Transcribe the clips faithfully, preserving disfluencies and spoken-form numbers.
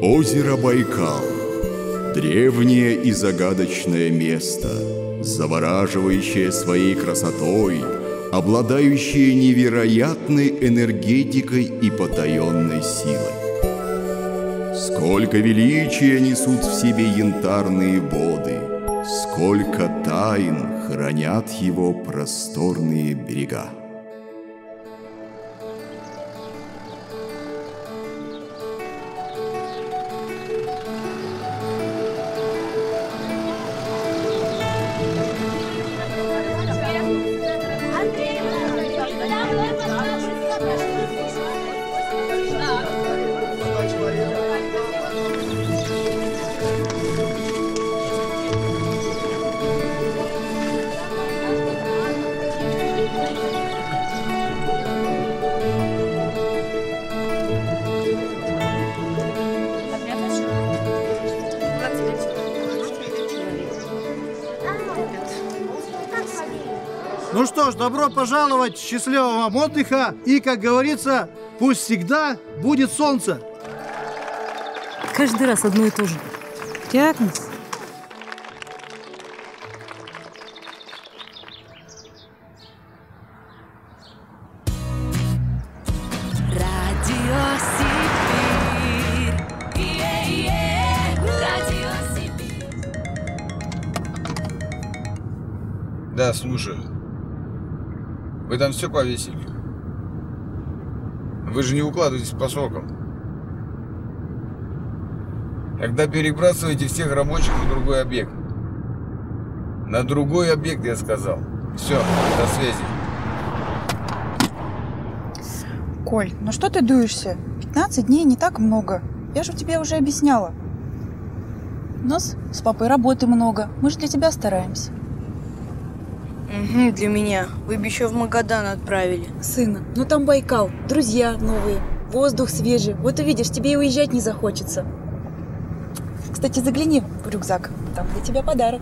Озеро Байкал. Древнее и загадочное место, завораживающее своей красотой, обладающее невероятной энергетикой и потаенной силой. Сколько величия несут в себе янтарные воды, сколько тайн хранят его просторные берега. Ну что ж, добро пожаловать, счастливого вам отдыха и, как говорится, пусть всегда будет солнце. Каждый раз одно и то же. Диагноз. Да, слушаю. Вы там все повесили? Вы же не укладываетесь по срокам. Тогда перебрасывайте всех рабочих на другой объект. На другой объект, я сказал. Все, до связи. Коль, ну что ты дуешься? пятнадцать дней не так много. Я же тебе уже объясняла. У нас с папой работы много. Мы же для тебя стараемся. Угу, для меня. Вы бы еще в Магадан отправили. Сына, ну там Байкал, друзья новые, воздух свежий. Вот увидишь, тебе и уезжать не захочется. Кстати, загляни в рюкзак. Там для тебя подарок.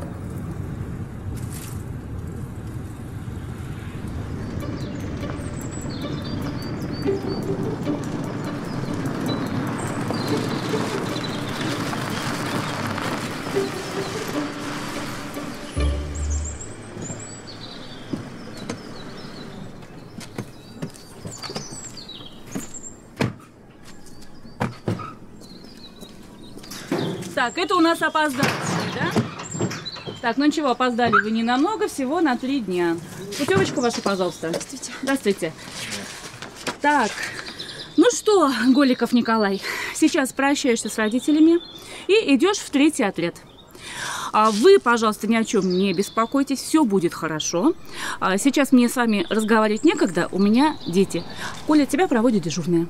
Так, это у нас опоздавшие, да? Так, ну ничего, опоздали вы не намного, всего на три дня. Путевочку вашу, пожалуйста. Здравствуйте. Здравствуйте. Так, ну что, Голиков Николай, сейчас прощаешься с родителями и идешь в третий отряд. А вы, пожалуйста, ни о чем не беспокойтесь, все будет хорошо. А сейчас мне с вами разговаривать некогда, у меня дети. Коля, тебя проводит дежурная.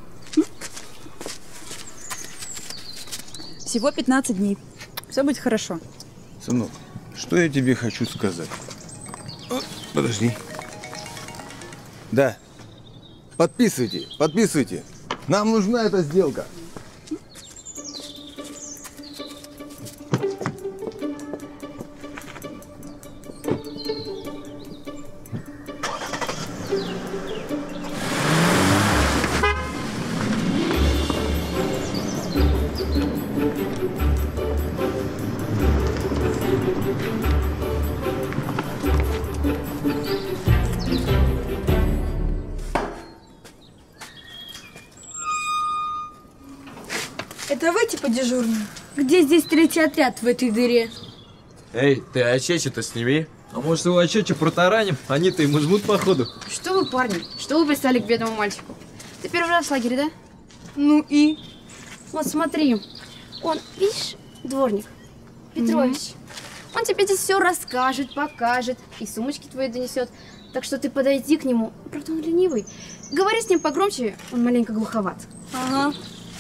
Всего пятнадцать дней. Все будет хорошо. Сынок, что я тебе хочу сказать? О, подожди. Да. Подписывайте, подписывайте. Нам нужна эта сделка. Это вы типа дежурные? Где здесь третий отряд в этой дыре? Эй, ты очечи-то сними. А может его очечи протараним? Они-то ему жмут походу. Что вы, парни? Что вы пристали к бедному мальчику? Ты первый раз в лагере, да? Ну и? Вот смотри, он, видишь, дворник Петрович. Mm-hmm. Он тебе здесь все расскажет, покажет и сумочки твои донесет. Так что ты подойди к нему. Правда, он ленивый. Говори с ним погромче, он маленько глуховат. Ага.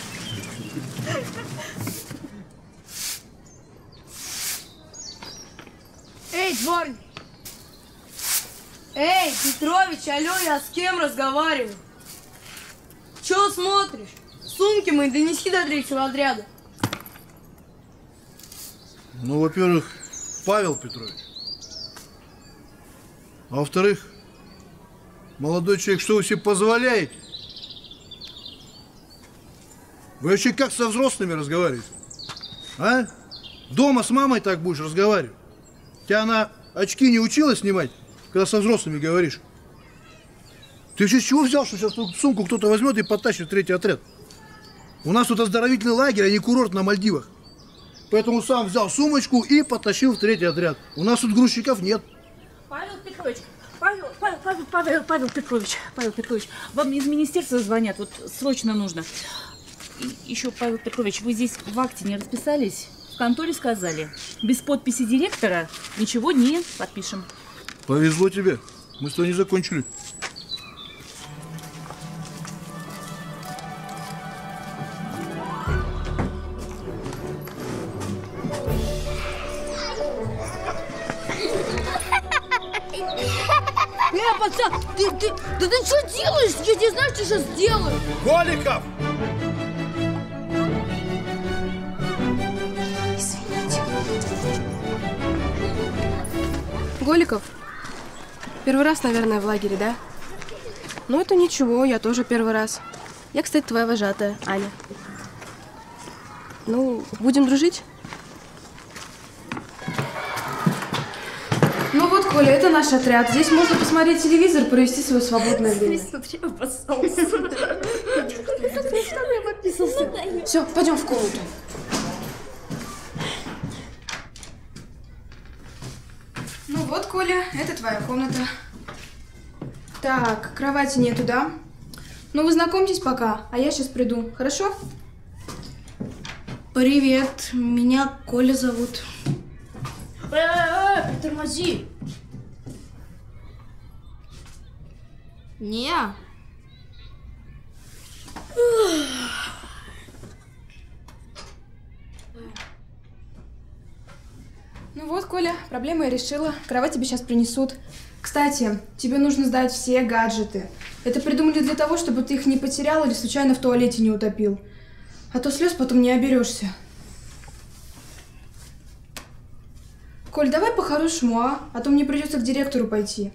Эй, дворник! Эй, Петрович, алло, я с кем разговариваю? Чего смотришь? Сумки мои донеси до третьего отряда. Ну, во-первых, Павел Петрович. А во-вторых, молодой человек, что вы себе позволяете? Вы вообще как со взрослыми разговариваете? А? Дома с мамой так будешь разговаривать? Тебя она очки не учила снимать, когда со взрослыми говоришь? Ты вообще с чего взял, что сейчас сумку кто-то возьмет и подтащит в третий отряд? У нас тут оздоровительный лагерь, а не курорт на Мальдивах. Поэтому сам взял сумочку и потащил в третий отряд. У нас тут грузчиков нет. Павел Петрович, Павел, Павел, Павел, Павел, Павел Петрович, Павел Петрович, вам из министерства звонят, вот срочно нужно. И еще, Павел Петрович, вы здесь в акте не расписались? В конторе сказали, без подписи директора ничего не подпишем. Повезло тебе, мы с тобой не закончили. Э, пацан, ты, ты, да ты что делаешь? Я не знаю, что сейчас сделаю. Голиков! Голиков? Первый раз, наверное, в лагере, да? Ну, это ничего, я тоже первый раз. Я, кстати, твоя вожатая, Аня. Ну, будем дружить? Ну вот, Коля, это наш отряд. Здесь можно посмотреть телевизор, провести свое свободное время. Смотри, обоссался. Все, пойдем в комнату. Ну вот, Коля, это твоя комната. Так, кровати нету, да? Ну вы знакомьтесь пока, а я сейчас приду, хорошо? Привет, меня Коля зовут. Э-э-э, тормози. Не. Ну вот, Коля, проблему я решила. Кровать тебе сейчас принесут. Кстати, тебе нужно сдать все гаджеты. Это придумали для того, чтобы ты их не потерял или случайно в туалете не утопил. А то слез потом не оберешься. Коль, давай по-хорошему, а? А то мне придется к директору пойти.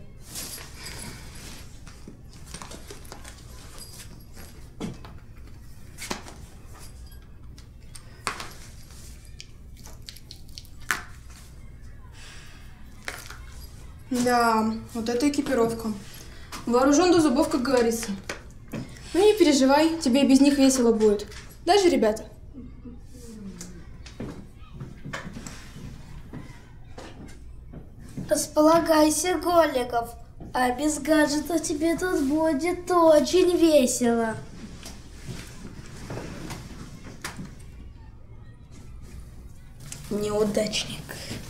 Да, вот это экипировка. Вооружен до зубов, как говорится. Ну не переживай, тебе и без них весело будет. Даже, ребята? Располагайся, Голиков, а без гаджета тебе тут будет очень весело. Неудачник.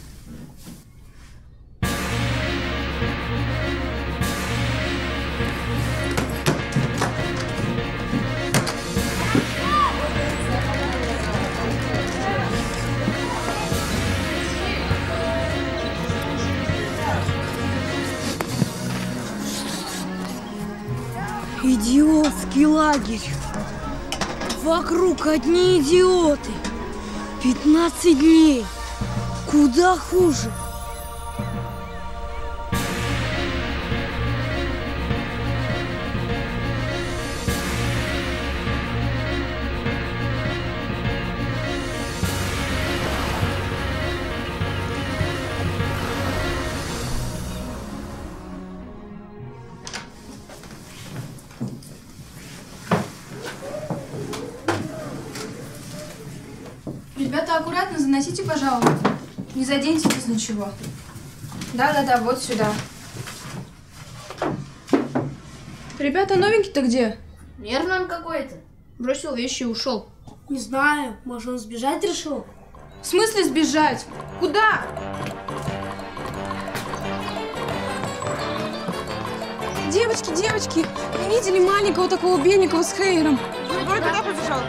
Идиотский лагерь. Вокруг одни идиоты. пятнадцать дней. Куда хуже. Ребята, аккуратно заносите, пожалуйста. Не заденьте здесь ничего. Да-да-да, вот сюда. Ребята, новенький-то где? Нервный он какой-то. Бросил вещи и ушел. Не знаю, может, он сбежать решил? В смысле сбежать? Куда? Девочки, девочки, не видели маленького такого беленького с Хейером? Ой, куда побежал?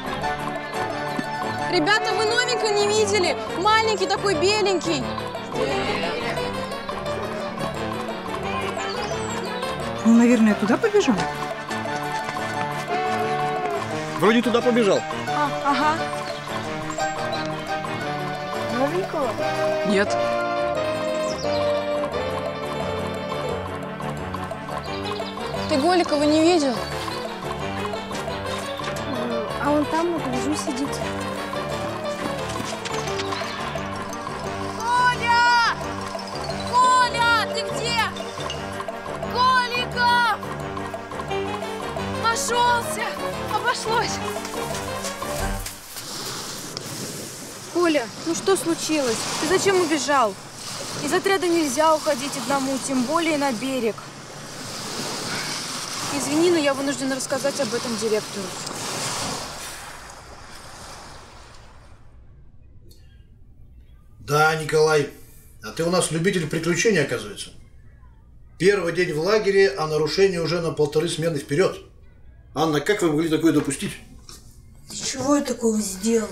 Ребята, вы новенького не видели? Маленький такой беленький. Ну, наверное, туда побежал. Вроде туда побежал. А, ага. Новенького? Нет. Ты Голикова не видел? А он там на гляжу сидит. Коля! Коля, ты где? Голиков! Нашелся! Обошлось! Коля, ну что случилось? Ты зачем убежал? Из отряда нельзя уходить одному, тем более на берег. Извини, но я вынуждена рассказать об этом директору. Да, Николай, а ты у нас любитель приключений, оказывается. Первый день в лагере, а нарушение уже на полторы смены вперед. Анна, как вы могли такое допустить? Ты чего я такого сделал?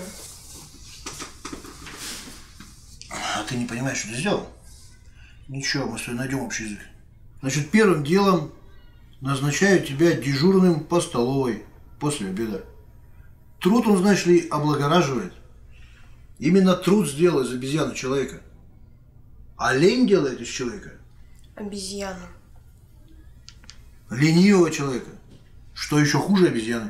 А ты не понимаешь, что ты сделал? Ничего, мы с тобой найдем общий язык. Значит, первым делом назначаю тебя дежурным по столовой после обеда. Труд он, знаешь ли, облагораживает. Именно труд сделал из обезьяны человека. А лень делает из человека Обезьяну. ленивого человека. Что еще хуже обезьяны.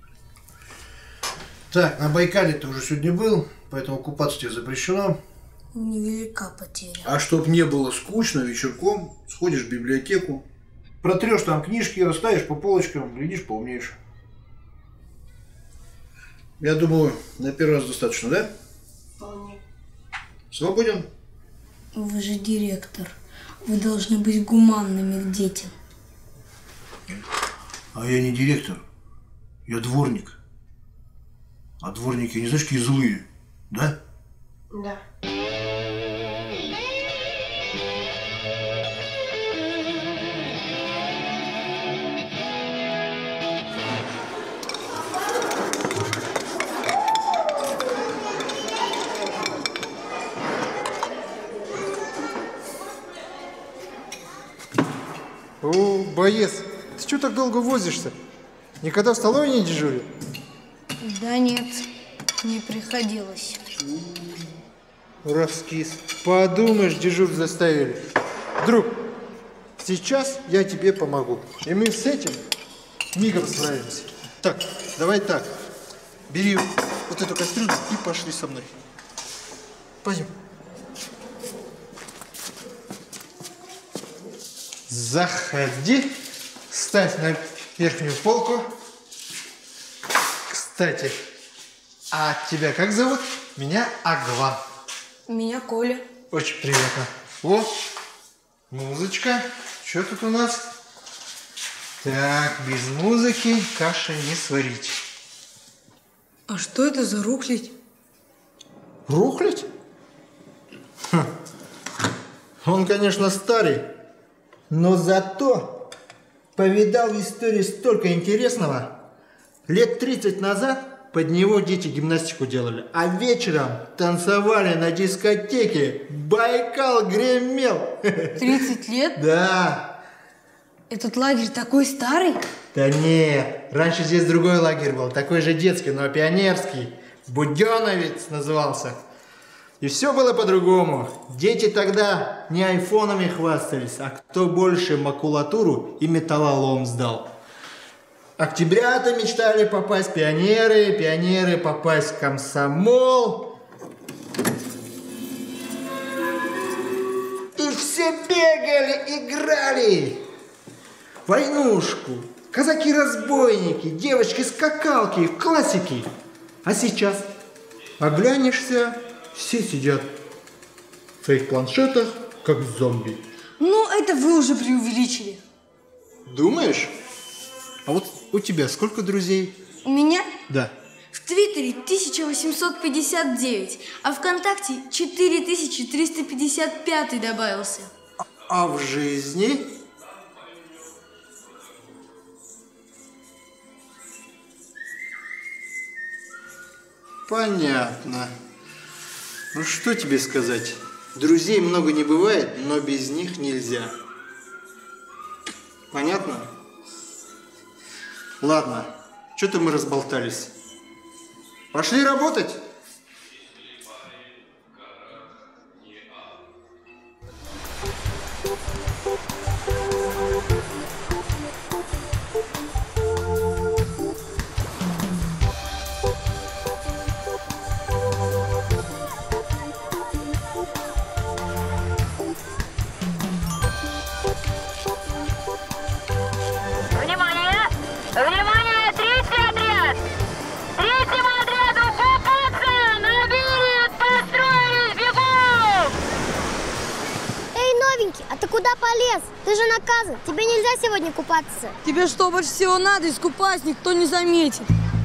Так, на Байкале ты уже сегодня был, поэтому купаться тебе запрещено. Невелика потеря. А чтоб не было скучно, вечерком сходишь в библиотеку, протрешь там книжки, расставишь по полочкам, глядишь, поумнеешь. Я думаю, на первый раз достаточно, да? Вполне. Свободен? Вы же директор. Вы должны быть гуманными к детям. А я не директор. Я дворник. А дворники, не знаешь, какие злые, да? Да. О, боец, ты что так долго возишься? Никогда в столовой не дежурил? Да нет, не приходилось. Раскис. Подумаешь, дежур заставили. Друг, сейчас я тебе помогу. И мы с этим мигом справимся. Так, давай так. Бери вот эту кастрюлю и пошли со мной. Пойдем. Заходи. Ставь на верхнюю полку. Кстати, а тебя как зовут? Меня Агва. Меня Коля. Очень приятно. О, музычка. Что тут у нас? Так, без музыки каши не сварить. А что это за рухлядь? Рухлядь? Хм. Он, конечно, старый, но зато повидал в истории столько интересного. Лет тридцать назад под него дети гимнастику делали, а вечером танцевали на дискотеке. Байкал гремел. тридцать лет? Да. Этот лагерь такой старый? Да нет, раньше здесь другой лагерь был, такой же детский, но пионерский. Буденовец назывался. И все было по-другому. Дети тогда не айфонами хвастались, а кто больше макулатуру и металлолом сдал. Октябрята мечтали попасть в пионеры, пионеры попасть в комсомол. И все бегали, играли. Войнушку, казаки-разбойники, девочки-скакалки, классики. А сейчас оглянешься, все сидят в своих планшетах, как зомби. Ну, это вы уже преувеличили. Думаешь? А вот у тебя сколько друзей? У меня? Да. В Твиттере тысяча восемьсот пятьдесят девять, а ВКонтакте четыре тысячи триста пятьдесят пять добавился. А в жизни? Понятно. Ну что тебе сказать? Друзей много не бывает, но без них нельзя. Понятно? Ладно, что-то мы разболтались. Пошли работать? Вовки, а ты куда полез? Ты же наказан. Тебе нельзя сегодня купаться. Тебе что больше всего надо? Искупать никто не заметит.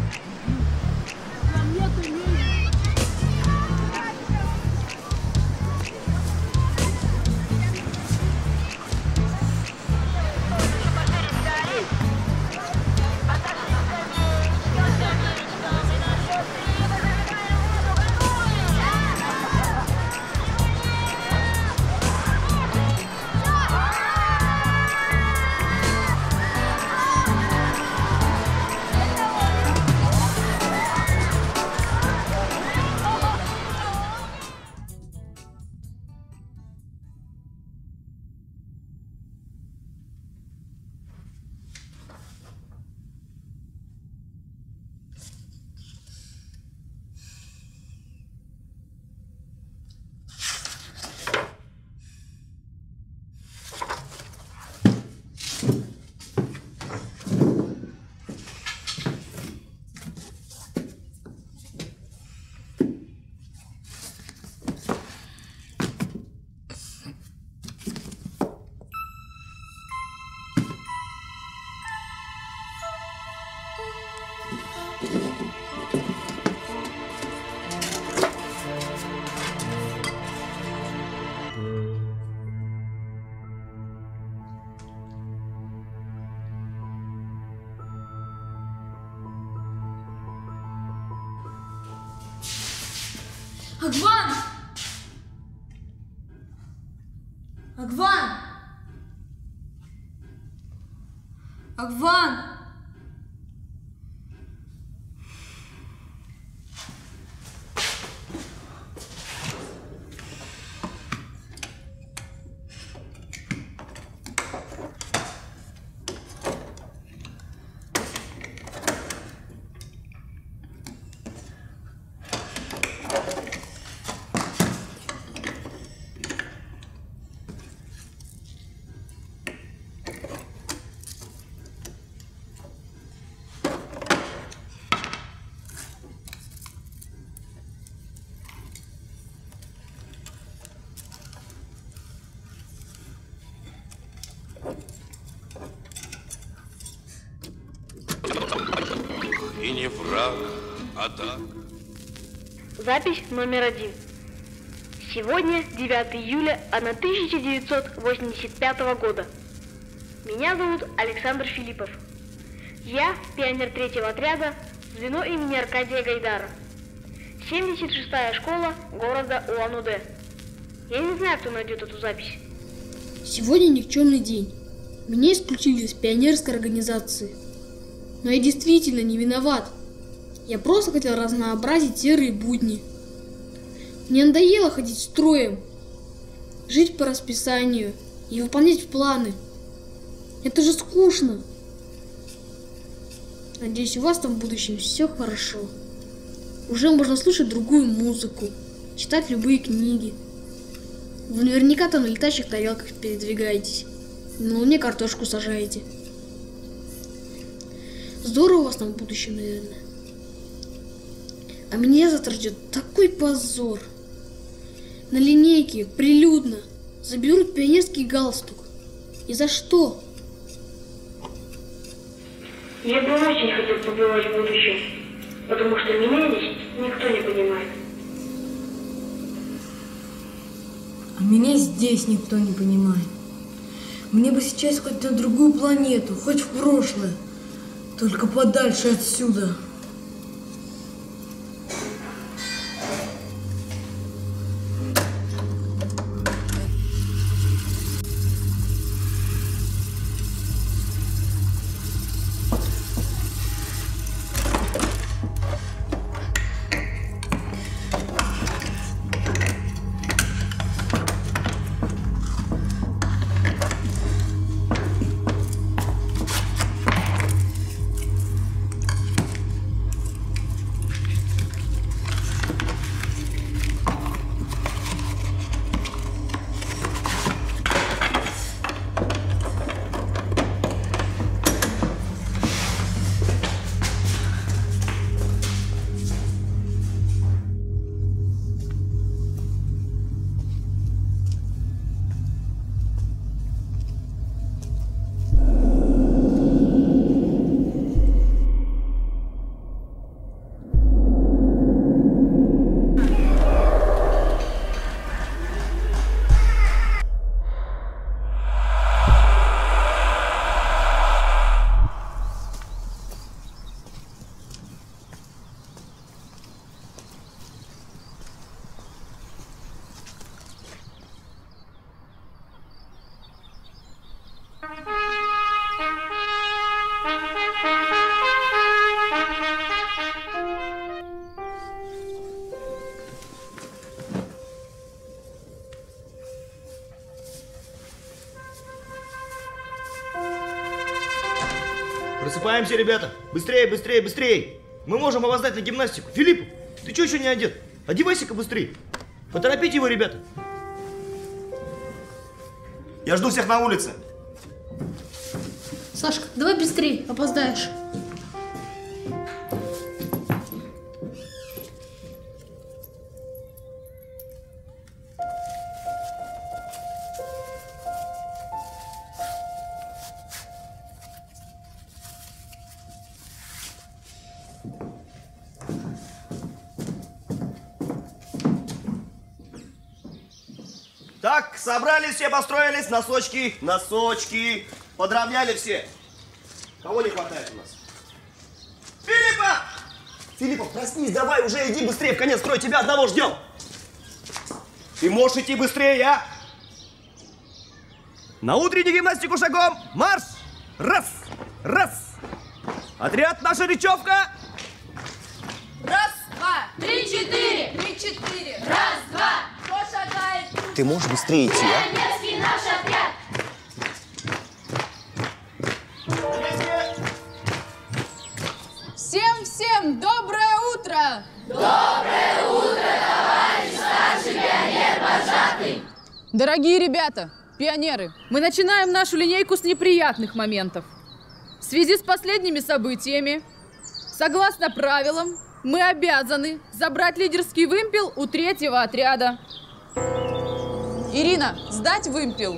Агван! Агван! Агван! И не враг, а так. Запись номер один. Сегодня девятое июля тысяча девятьсот восемьдесят пятого года. Меня зовут Александр Филиппов. Я пионер третьего отряда, звено имени Аркадия Гайдара. семьдесят шестая школа города Улан-Удэ. Я не знаю, кто найдет эту запись. Сегодня никчемный день. Меня исключили из пионерской организации. Но я действительно не виноват. Я просто хотел разнообразить серые будни. Мне надоело ходить строем, жить по расписанию и выполнять планы. Это же скучно. Надеюсь, у вас там в будущем все хорошо. Уже можно слушать другую музыку, читать любые книги. Вы наверняка там на летающих тарелках передвигаетесь, на Луне картошку сажаете. Здорово у вас там в будущем, наверное. А меня завтра ждет такой позор. На линейке прилюдно заберут пионерский галстук. И за что? Я бы очень хотел побывать в будущем, потому что меня здесь никто не понимает. А меня здесь никто не понимает. Мне бы сейчас хоть на другую планету, хоть в прошлое. Только подальше отсюда. Просыпаемся, ребята. Быстрее, быстрее, быстрее. Мы можем опоздать на гимнастику. Филипп, ты что еще не одет? Одевайся-ка быстрее. Поторопите его, ребята. Я жду всех на улице. Сашка, давай быстрее, опоздаешь. Так, собрались все, построились, носочки, носочки. Подровняли все. Кого не хватает у нас? Филиппа! Филиппа, проснись, давай уже иди быстрее, в конец строй, тебя одного ждем. Ты можешь идти быстрее, а? На утреннюю гимнастику шагом, марш! Раз, раз. Отряд, наша речевка. Раз, два, три, четыре. Три, четыре. Раз, два. Кто шагает? Ты можешь быстрее идти, а? Пионерский наш отряд. Всем-всем доброе утро! Доброе утро, товарищ старший пионер-вожатый! Дорогие ребята, пионеры, мы начинаем нашу линейку с неприятных моментов. В связи с последними событиями, согласно правилам, мы обязаны забрать лидерский вымпел у третьего отряда. Ирина, сдать вымпел.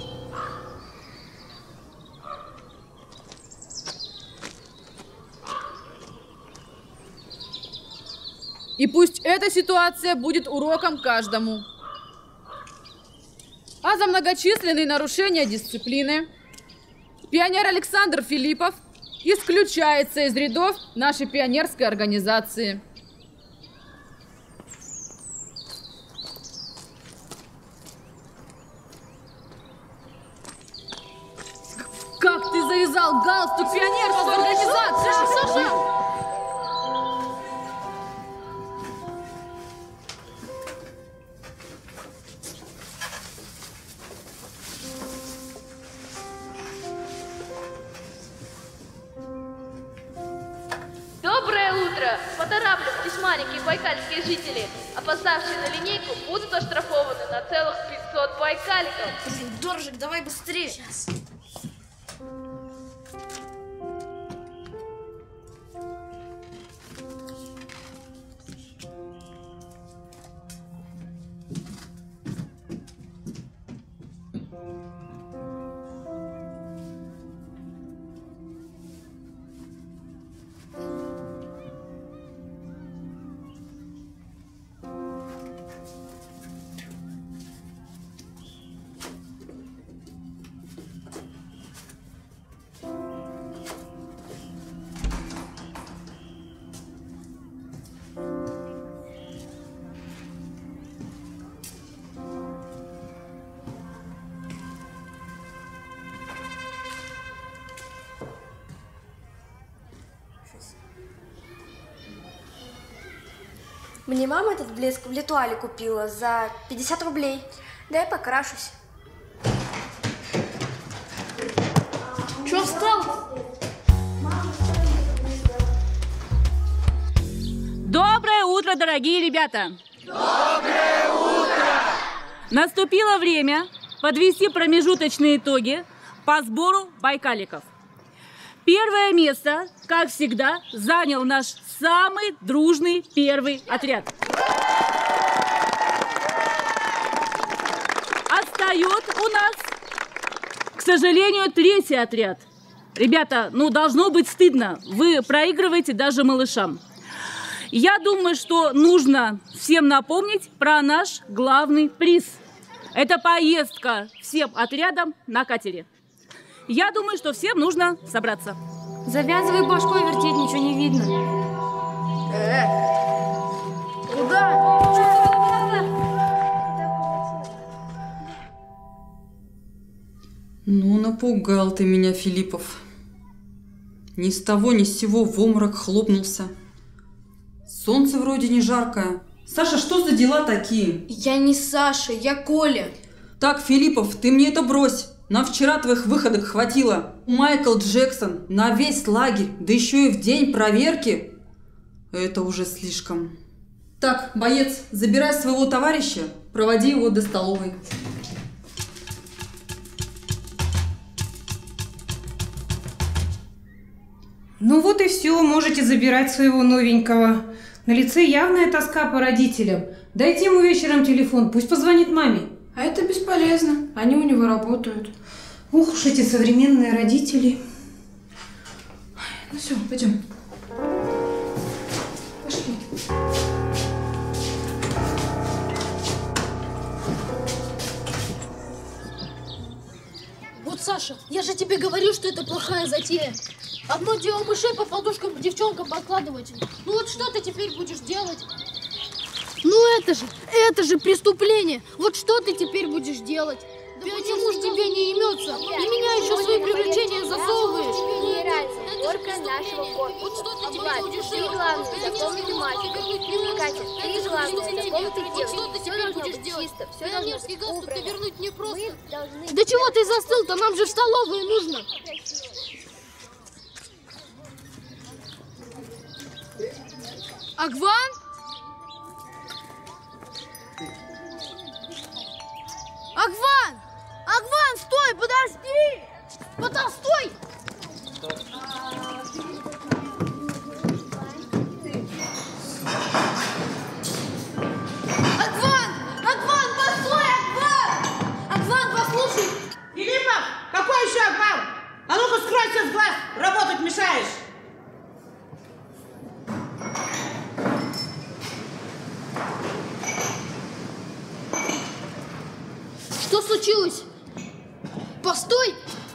И пусть эта ситуация будет уроком каждому. А за многочисленные нарушения дисциплины пионер Александр Филиппов исключается из рядов нашей пионерской организации. Как ты завязал галстук пионерской организации? Саша, Саша! Доброе утро! Поторапливайтесь, маленькие байкальские жители. Опоздавшие на линейку будут оштрафованы на целых пятьсот байкаликов. Блин, Доржик, давай быстрее. Сейчас. Мне мама этот блеск в Литуале купила за пятьдесят рублей. Дай покрашусь. Чё встал? Доброе утро, дорогие ребята! Доброе утро! Наступило время подвести промежуточные итоги по сбору байкаликов. Первое место, как всегда, занял наш самый дружный первый отряд. Отстает у нас, к сожалению, третий отряд. Ребята, ну должно быть стыдно. Вы проигрываете даже малышам. Я думаю, что нужно всем напомнить про наш главный приз. Это поездка всем отрядам на катере. Я думаю, что всем нужно собраться. Завязывай башкой вертеть, ничего не видно. Э, куда? Ну, напугал ты меня, Филиппов. Ни с того, ни с сего в обморок хлопнулся. Солнце вроде не жаркое. Саша, что за дела такие? Я не Саша, я Коля. Так, Филиппов, ты мне это брось. На вчера твоих выходок хватило. Майкл Джексон на весь лагерь, да еще и в день проверки. Это уже слишком. Так, боец, забирай своего товарища, проводи его до столовой. Ну вот и все, можете забирать своего новенького. На лице явная тоска по родителям. Дайте ему вечером телефон, пусть позвонит маме. А это бесполезно, они у него работают. Ух уж эти современные родители. Ну все, пойдем. Пошли. Вот, Саша, я же тебе говорю, что это плохая затея. Одно дело мышей по подушкам к девчонкам подкладывать. Ну вот что ты теперь будешь делать? Ну это же, это же преступление. Вот что ты теперь будешь делать? Да почему ж тебе не имется? И меня еще в свои приключения засовываешь. Генеральная горка нашего корпуса. Влад, ты главное, запомни мальчика. Катя, ты главное, запомни девочку. Все должно быть чисто, все должно быть убрано. Вернуть не просто. Да чего ты застыл-то? Нам же в столовую нужно. Агван? Агван! Агван, стой, подожди! Подостой! Агван! Агван, постой, Агван! Агван, послушай! Филиппов, какой еще Агван? А ну-ка скройся с глаз, работать мешаешь! Что случилось? Постой!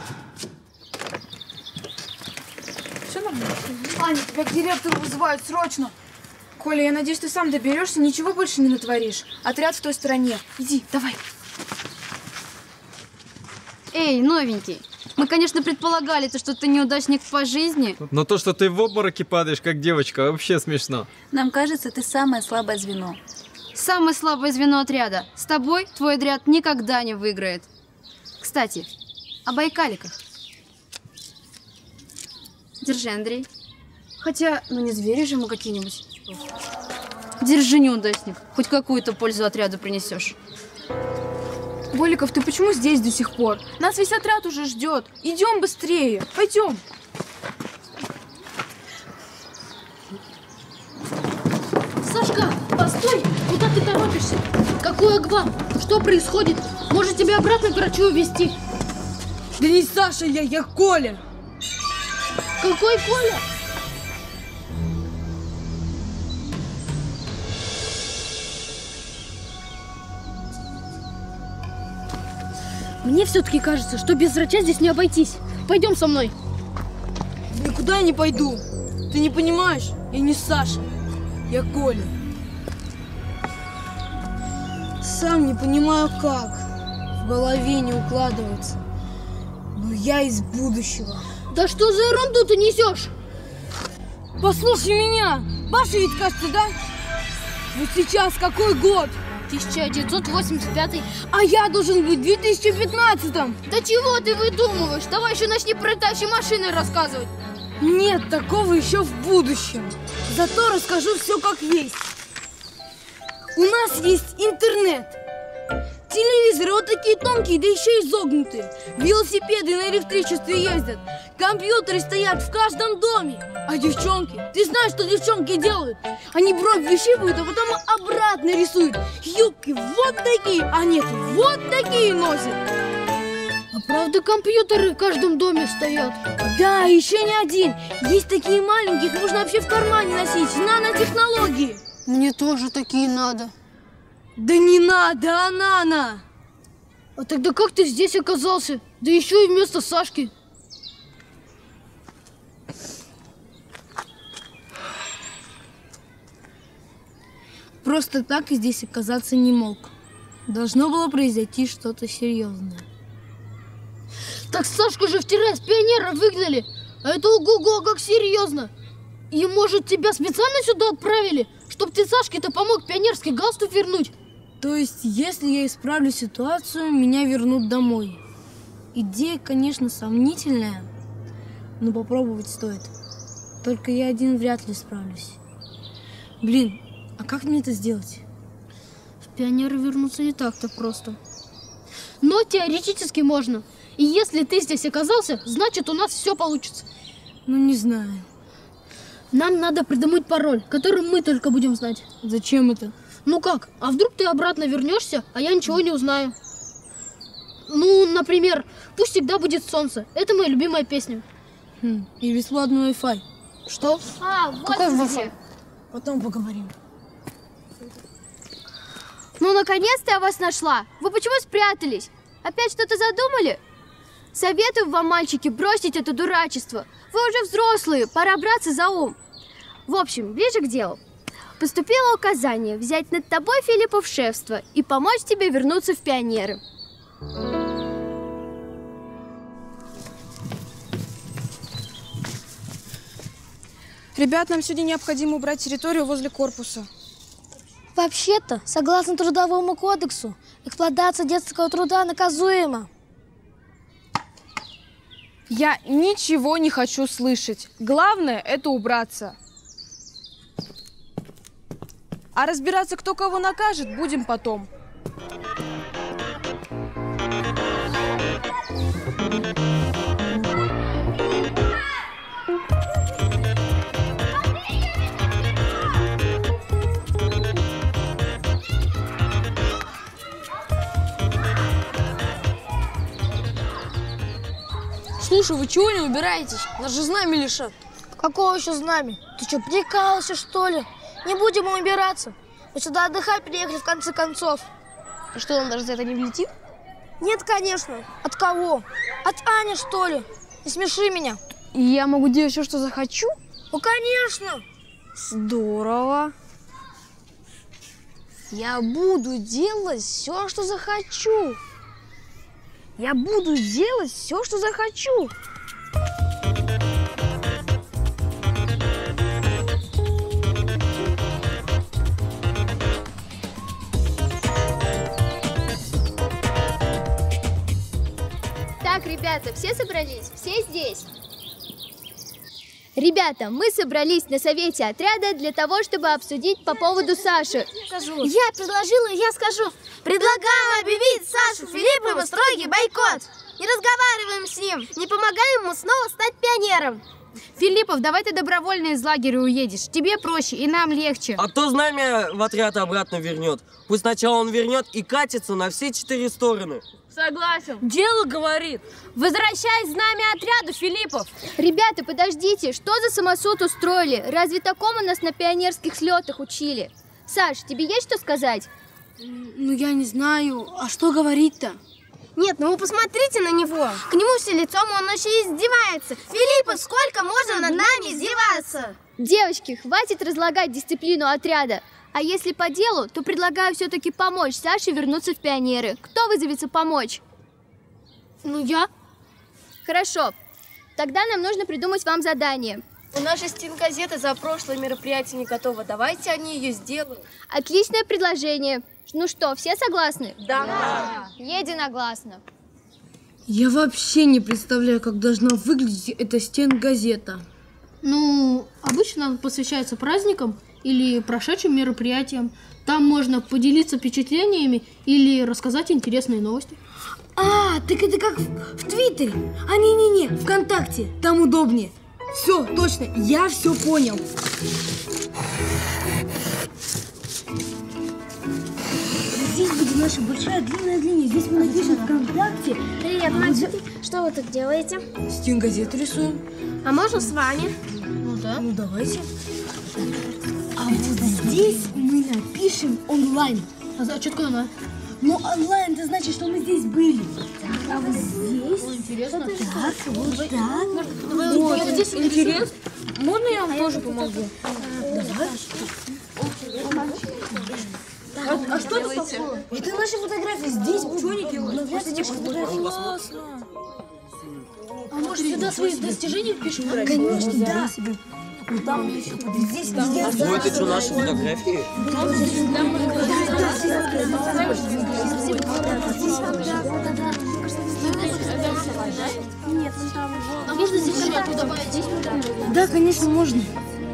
Все нормально. Аня, тебя к директору вызывают срочно. Коля, я надеюсь, ты сам доберешься, ничего больше не натворишь. Отряд в той стороне. Иди, давай. Эй, новенький, мы, конечно, предполагали, то, что ты неудачник по жизни. Но то, что ты в обмороке падаешь, как девочка, вообще смешно. Нам кажется, ты самое слабое звено. Самое слабое звено отряда. С тобой твой отряд никогда не выиграет. Кстати, о байкаликах. Держи, Андрей. Хотя, ну не звери же мы какие-нибудь. Держи, неудачник. Хоть какую-то пользу отряду принесешь. Голиков, ты почему здесь до сих пор? Нас весь отряд уже ждет. Идем быстрее. Пойдем. Сашка, постой! Куда ты торопишься? Какой Агван? Что происходит? Может, тебя обратно к врачу увезти? Да не Саша я, я Коля. Какой Коля? Мне все-таки кажется, что без врача здесь не обойтись. Пойдем со мной. Никуда я не пойду. Ты не понимаешь? Я не Саша. Я Коля. Сам не понимаю как. В голове не укладывается. Но я из будущего. Да что за ерунду ты несешь? Послушай меня. Паша ведь, кажется, да? Вот сейчас какой год? тысяча девятьсот восемьдесят пятый. А я должен быть в две тысячи пятнадцатом. Да чего ты выдумываешь? Давай еще начни про летающие машины рассказывать. Нет, такого еще в будущем. Зато расскажу все как есть. У нас есть интернет. Телевизоры вот такие тонкие, да еще и изогнутые. Велосипеды на электричестве ездят. Компьютеры стоят в каждом доме. А девчонки, ты знаешь, что девчонки делают? Они бровь выщипывают, а потом обратно рисуют. Юбки вот такие, а нет, вот такие носят. А правда компьютеры в каждом доме стоят? Да, еще не один. Есть такие маленькие, их можно вообще в кармане носить. Нанотехнологии. Мне тоже такие надо. Да не надо, а нано. А тогда как ты здесь оказался? Да еще и вместо Сашки. Просто так здесь оказаться не мог. Должно было произойти что-то серьезное. Так Сашку же вчера с пионера выгнали. А это ого-го, как серьезно. И может тебя специально сюда отправили, чтобы ты Сашке-то помог пионерский галстук вернуть? То есть, если я исправлю ситуацию, меня вернут домой? Идея, конечно, сомнительная, но попробовать стоит. Только я один вряд ли справлюсь. Блин, а как мне это сделать? В пионеры вернуться не так-то просто. Но теоретически можно. И если ты здесь оказался, значит у нас все получится. Ну, не знаю. Нам надо придумать пароль, который мы только будем знать. Зачем это? Ну как? А вдруг ты обратно вернешься, а я ничего не узнаю? Ну, например, «Пусть всегда будет солнце». Это моя любимая песня. Хм, и бесплатный Wi-Fi. Что? А, вот Какой где. Wi-Fi? Потом поговорим. Ну, наконец-то я вас нашла. Вы почему спрятались? Опять что-то задумали? Советую вам, мальчики, бросить это дурачество. Вы уже взрослые, пора браться за ум. В общем, ближе к делу. Поступило указание взять над тобой, Филиппов, шефство и помочь тебе вернуться в пионеры. Ребят, нам сегодня необходимо убрать территорию возле корпуса. Вообще-то, согласно Трудовому кодексу, эксплуатация детского труда наказуема. Я ничего не хочу слышать. Главное – это убраться. А разбираться, кто кого накажет, будем потом. Слушай, вы чего не убираетесь? Нас же знамя лишат. Какого еще знамя? Ты что, прикалывался, что ли? Не будем мы убираться. Мы сюда отдыхать приехали в конце концов. И что, нам даже за это не влетит? Нет, конечно. От кого? От Ани, что ли? Не смеши меня. И я могу делать все, что захочу? Ну, конечно. Здорово. Я буду делать все, что захочу. Я буду делать все, что захочу. Так, ребята, все собрались? Все здесь? Ребята, мы собрались на совете отряда для того, чтобы обсудить по поводу Саши. Я предложила, я скажу. Предлагаем объявить Сашу Филиппову строгий бойкот. Не разговариваем с ним, не помогаем ему снова стать пионером. Филиппов, давай ты добровольно из лагеря уедешь. Тебе проще, и нам легче. А кто знамя в отряд обратно вернет? Пусть сначала он вернет и катится на все четыре стороны. Согласен. Дело говорит. Возвращай знамя отряду, Филиппов. Ребята, подождите, что за самосуд устроили? Разве такому нас на пионерских слетах учили? Саш, тебе есть что сказать? Ну, я не знаю. А что говорить-то? Нет, ну вы посмотрите на него. К нему все лицом, он еще издевается. Филиппов, сколько можно над нами издеваться? Девочки, хватит разлагать дисциплину отряда. А если по делу, то предлагаю все-таки помочь Саше вернуться в пионеры. Кто вызовется помочь? Ну, я. Хорошо. Тогда нам нужно придумать вам задание. У нашей стенгазеты за прошлое мероприятие не готова. Давайте они ее сделают. Отличное предложение. Ну что, все согласны? Да. Да. Единогласно. Я вообще не представляю, как должна выглядеть эта стенгазета. Ну, обычно она посвящается праздникам или прошедшим мероприятиям. Там можно поделиться впечатлениями или рассказать интересные новости. А, так это как в, в Твиттере. А не-не-не, ВКонтакте. Там удобнее. Все, точно, я все понял. Здесь будет наша большая длинная линия. Здесь мы напишем ВКонтакте. Привет, мальчики. Что вы тут делаете? Стенгазету рисуем. А можно с вами? Ну да. Ну давайте. А вот здесь мы напишем онлайн. А за что она? Ну онлайн, это значит, что мы здесь были. А вот здесь. О, интересно. Так, вот так. Вот, вот здесь интересно. Можно я вам тоже помогу? Давай. А, а что это такое? Это наши фотографии. Здесь что они делают? Наглядные фотографии. Классно. А может, сюда свои достижения впишем? Конечно, да. Там еще здесь, везде. Ну это что, наши фотографии? А можно здесь что-то добавить? Да, конечно, можно.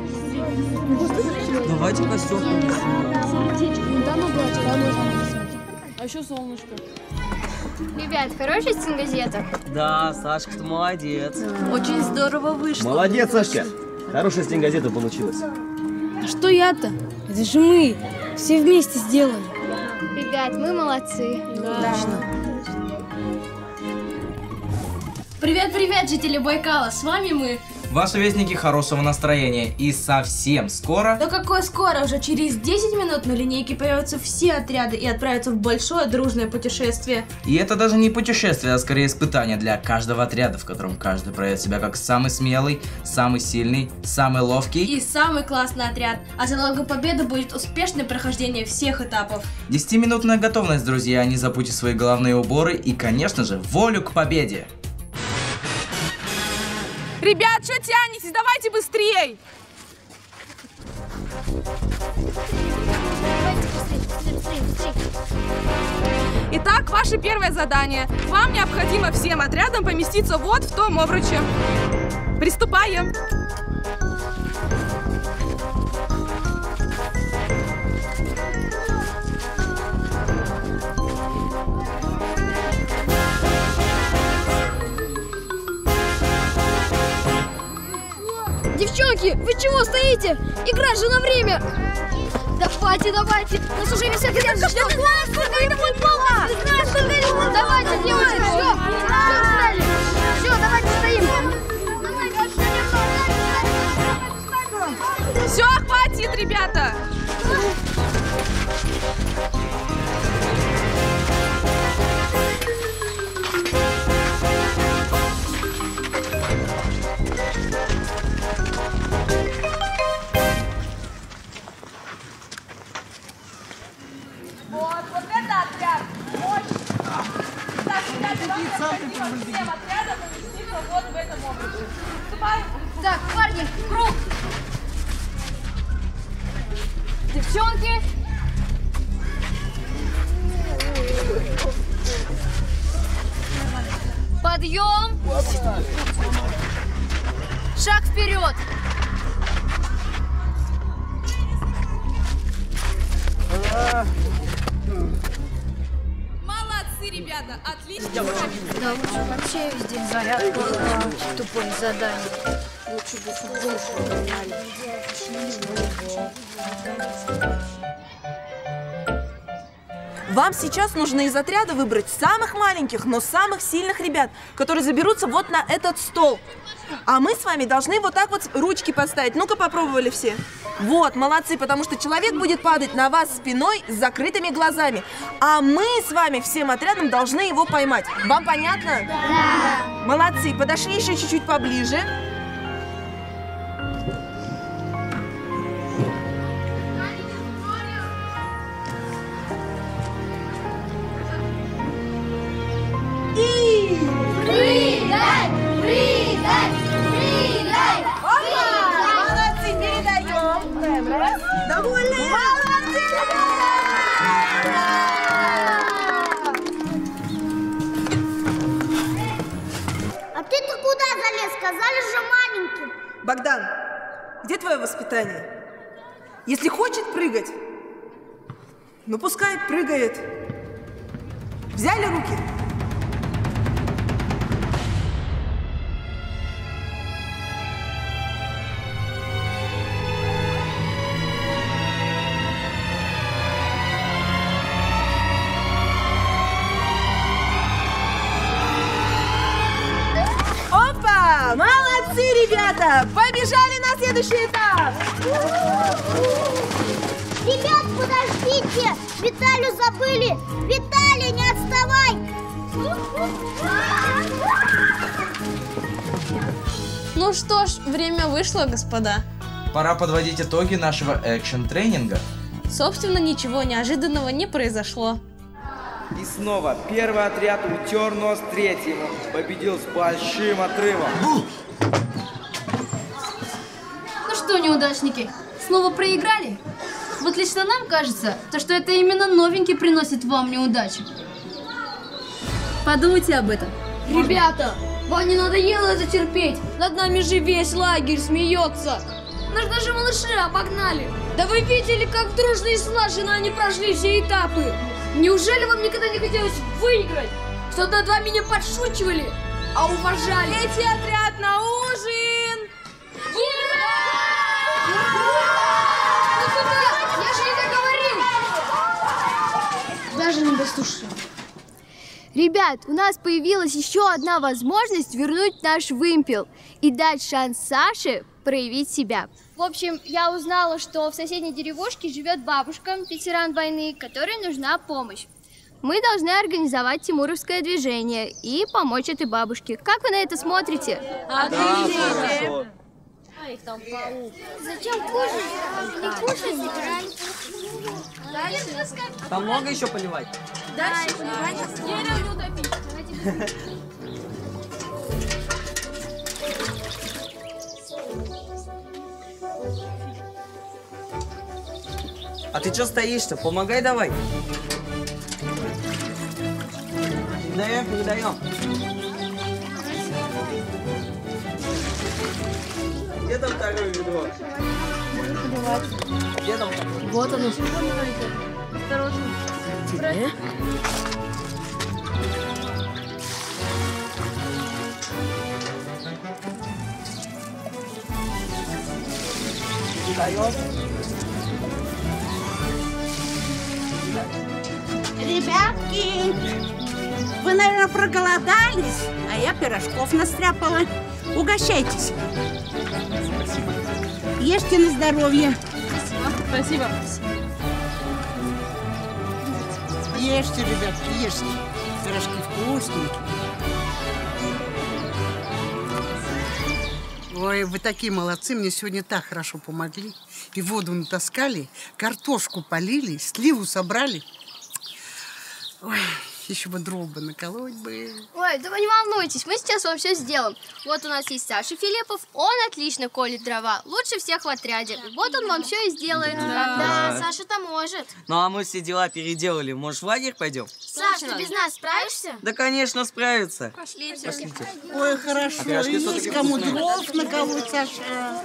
Давайте костер понесем. Да, ну братик, а можно написать. А еще солнышко. Ребят, хорошая стенгазета? Да, Сашка, ты молодец. Очень здорово вышло. Молодец, Сашка. Хорошая стенгазета получилась. А что я-то? Это же мы. Все вместе сделали. Ребят, мы молодцы. Точно. Привет-привет, жители Байкала, с вами мы. Ваши вестники хорошего настроения. И совсем скоро... Да какое скоро? Уже через десять минут на линейке появятся все отряды и отправятся в большое дружное путешествие. И это даже не путешествие, а скорее испытание для каждого отряда, в котором каждый проявит себя как самый смелый, самый сильный, самый ловкий. И самый классный отряд. А залогом победы будет успешное прохождение всех этапов. Десятиминутная готовность, друзья. Не забудьте свои головные уборы и, конечно же, волю к победе. Ребят, что тянетесь? Давайте быстрей! Итак, ваше первое задание. Вам необходимо всем отрядам поместиться вот в том обруче. Приступаем! Девчонки, вы чего стоите? Играть же на время! Давайте, давайте! Нас уже весь отряд ждет! Давайте, девочки, все! Все, встали! Все, давайте стоим! Все, хватит, ребята! Вот, вот это отряд! Мощь! Так, ребята, вам необходимо всем отрядам поместиться вот в этом образе. Вступаем! Так, парни, круг! Девчонки! Подъем! Шаг вперед! Молодцы, ребята! Отлично! Да, лучше вообще везде зарядку. Тупое задание. Лучше бы футболку поменяли. Вам сейчас нужно из отряда выбрать самых маленьких, но самых сильных ребят, которые заберутся вот на этот стол. А мы с вами должны вот так вот ручки поставить. Ну-ка, попробовали все. Вот, молодцы, потому что человек будет падать на вас спиной с закрытыми глазами. А мы с вами всем отрядом должны его поймать. Вам понятно? Да. Молодцы, подошли еще чуть-чуть поближе. И... Прыгай! Прыгай! Прыгай! Опа! Молодцы, передаем. Раз. Довольны? Молодцы! А ты-то куда залез? Сказали же маленьким. Богдан, где твое воспитание? Если хочет прыгать, ну пускай прыгает. Взяли руки? Опа! Молодцы, ребята! Побежали на следующий этап! Ребят, подождите! Виталию забыли! Виталий, не отставай! Ну что ж, время вышло, господа. Пора подводить итоги нашего экшн-тренинга. Собственно, ничего неожиданного не произошло. И снова первый отряд утер нос третьему. Победил с большим отрывом. Ну что, неудачники, снова проиграли? Вот лично нам кажется, то, что это именно новенький приносит вам неудачи. Подумайте об этом. Ребята, Вам не надоело это терпеть? Над нами же весь лагерь смеется. Нас даже малыши обогнали. Да вы видели, как дружно и слаженно они прошли все этапы. Неужели вам никогда не хотелось выиграть? Что над вами не подшучивали, а уважали? Третий отряд на ужин! Я же не договорил! Даже не дослушал. Ребят, у нас появилась еще одна возможность вернуть наш вымпел и дать шанс Саше проявить себя. В общем, я узнала, что в соседней деревушке живет бабушка, ветеран войны, которой нужна помощь. Мы должны организовать тимуровское движение и помочь этой бабушке. Как вы на это смотрите? Отлично! А их там паук. Зачем кушать? Не кушать, дальше. Там много еще поливать? Дальше поливать. Дерево утопить. А ты что стоишь-то? Помогай давай. Передаем, передаем. Где там второе ведро? Где там второе? Вот оно. Осторожно. Тебе? Передаем. Ребятки, вы, наверное, проголодались, а я пирожков настряпала. Угощайтесь. Спасибо. Ешьте на здоровье. Спасибо. Ешьте, ребятки, ешьте. Пирожки вкусненькие. Ой, вы такие молодцы, мне сегодня так хорошо помогли. И воду натаскали, картошку полили, сливу собрали. Ой, еще бы дров бы наколоть бы. Ой, да вы не волнуйтесь, мы сейчас вам все сделаем. Вот у нас есть Саша Филиппов, он отлично колет дрова, лучше всех в отряде. Вот он вам все и сделает. Да. Да, Саша-то может. Ну а мы все дела переделали. Может, в лагерь пойдем? Саш, ты без нас справишься? Да, конечно, справится. Пошлите. Пошлите. Ой, хорошо, А пирожки есть все-таки кому вкусные. дров наколоть, Саша.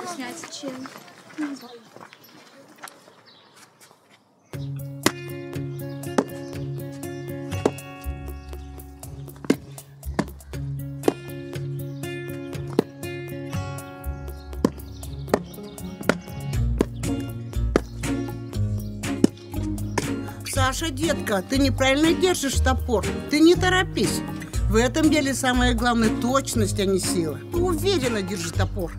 Саша, детка, ты неправильно держишь топор. Ты не торопись. В этом деле самое главное точность, а не сила. Уверенно держи топор.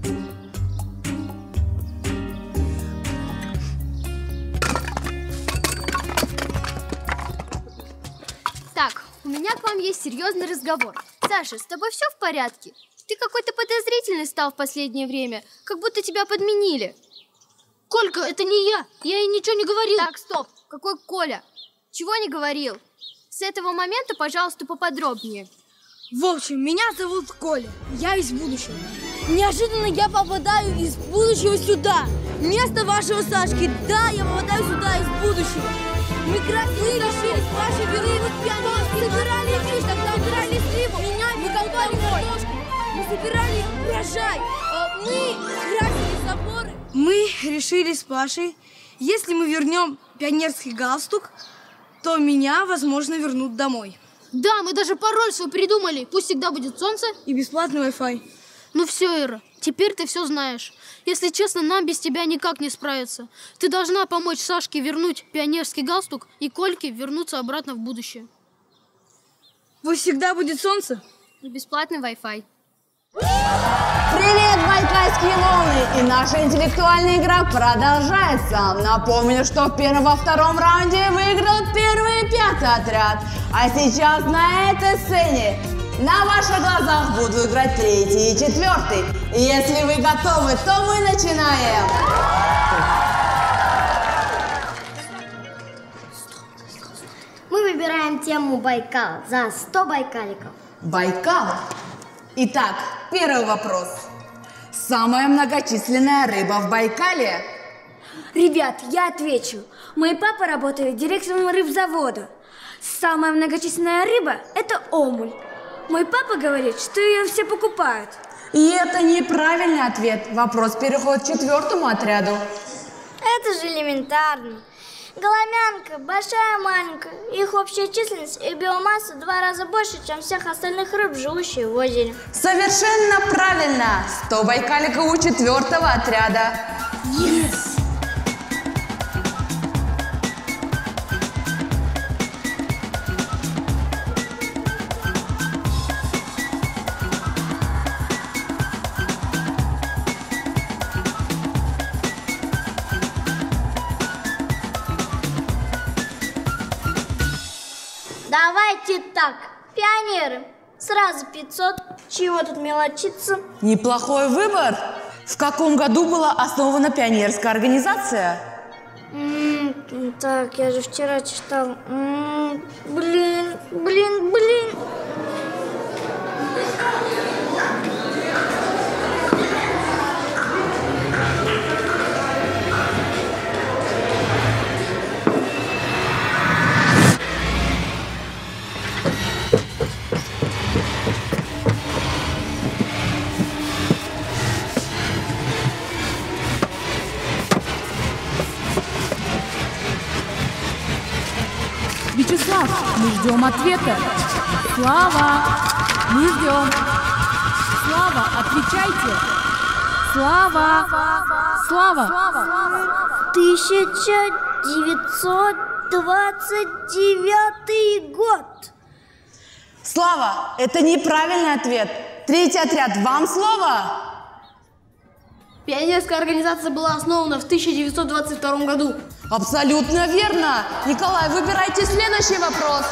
Так, у меня к вам есть серьезный разговор. Саша, с тобой все в порядке? Ты какой-то подозрительный стал в последнее время, как будто тебя подменили. Колька, это не я. Я ей ничего не говорил. Так, стоп. Какой Коля? Чего не говорил? С этого момента, пожалуйста, поподробнее. В общем, меня зовут Коля. Я из будущего. Неожиданно я попадаю из будущего сюда. Вместо вашего Сашки. Да, я попадаю сюда из будущего. Мы красили решили с вашей веры пьяно. Собирали вещи, тогда убирали сливу. Меня мы колбали картошку. Мы собирали урожай. А мы красили заборы. Мы решили с Пашей, если мы вернем пионерский галстук, то меня, возможно, вернут домой. Да, мы даже пароль свой придумали. Пусть всегда будет солнце. И бесплатный Wi-Fi. Ну все, Ира, теперь ты все знаешь. Если честно, нам без тебя никак не справиться. Ты должна помочь Сашке вернуть пионерский галстук и Кольке вернуться обратно в будущее. Пусть всегда будет солнце. И бесплатный Wi-Fi. Привет, байкальские волны! И наша интеллектуальная игра продолжается. Напомню, что в первом во втором раунде выиграл первый и пятый отряд. А сейчас на этой сцене на ваших глазах будут играть третий и четвертый. И если вы готовы, то мы начинаем! Мы выбираем тему Байкал за сто байкаликов. Байкал? Итак, первый вопрос. Самая многочисленная рыба в Байкале? Ребят, я отвечу. Мой папа работает директором рыбзавода. Самая многочисленная рыба – это омуль. Мой папа говорит, что ее все покупают. И это неправильный ответ. Вопрос переходит к четвертому отряду. Это же элементарно. Голомянка, большая, маленькая. Их общая численность и биомасса в два раза больше, чем всех остальных рыб, живущих в озере. Совершенно правильно. сто байкаликов у четвертого отряда. Yes! Давайте так, пионеры, сразу пятьсот. Чего тут мелочиться? Неплохой выбор. В каком году была основана пионерская организация? М-м, так, я же вчера читал. М-м, блин, блин, блин. Вячеслав, мы ждем ответа. Слава, мы ждем. Слава, отвечайте. Слава, Слава. тысяча девятьсот двадцать девятый год. Слава, это неправильный ответ. Третий отряд, вам слово. Пионерская организация была основана в тысяча девятьсот двадцать втором году. Абсолютно верно. Николай, выбирайте следующий вопрос.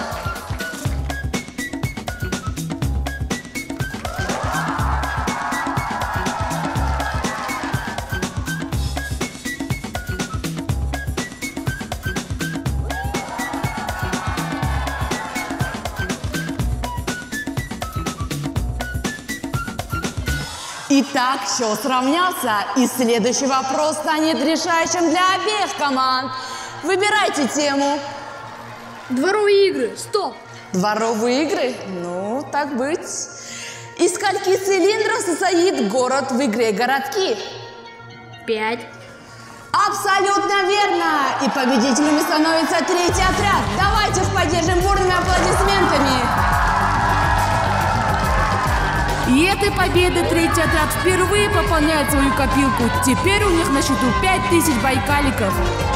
Итак, счет сравнялся, и следующий вопрос станет решающим для обеих команд. Выбирайте тему. Дворовые игры. Стоп. Дворовые игры? Ну, так быть. Из скольки цилиндров состоит город в игре «Городки»? Пять. Абсолютно верно. И победителями становится третий отряд. Давайте их поддержим бурными аплодисментами. И этой победой третий отряд впервые пополняет свою копилку. Теперь у них на счету пять тысяч байкаликов.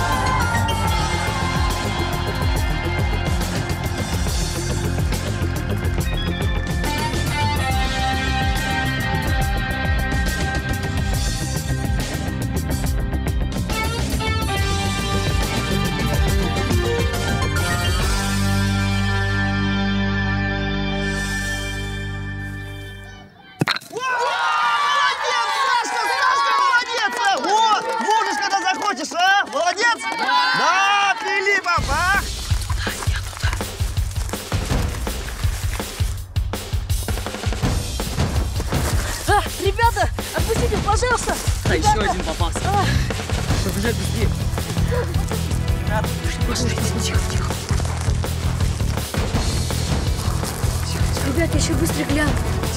Молодец! Да, Филиппов, а? А, ребята, отпустите, пожалуйста! А, ребята! еще один попался. А. Побежать быстрее. Ребята, пошли, тихо, тихо. Ребят, я еще быстро гляну.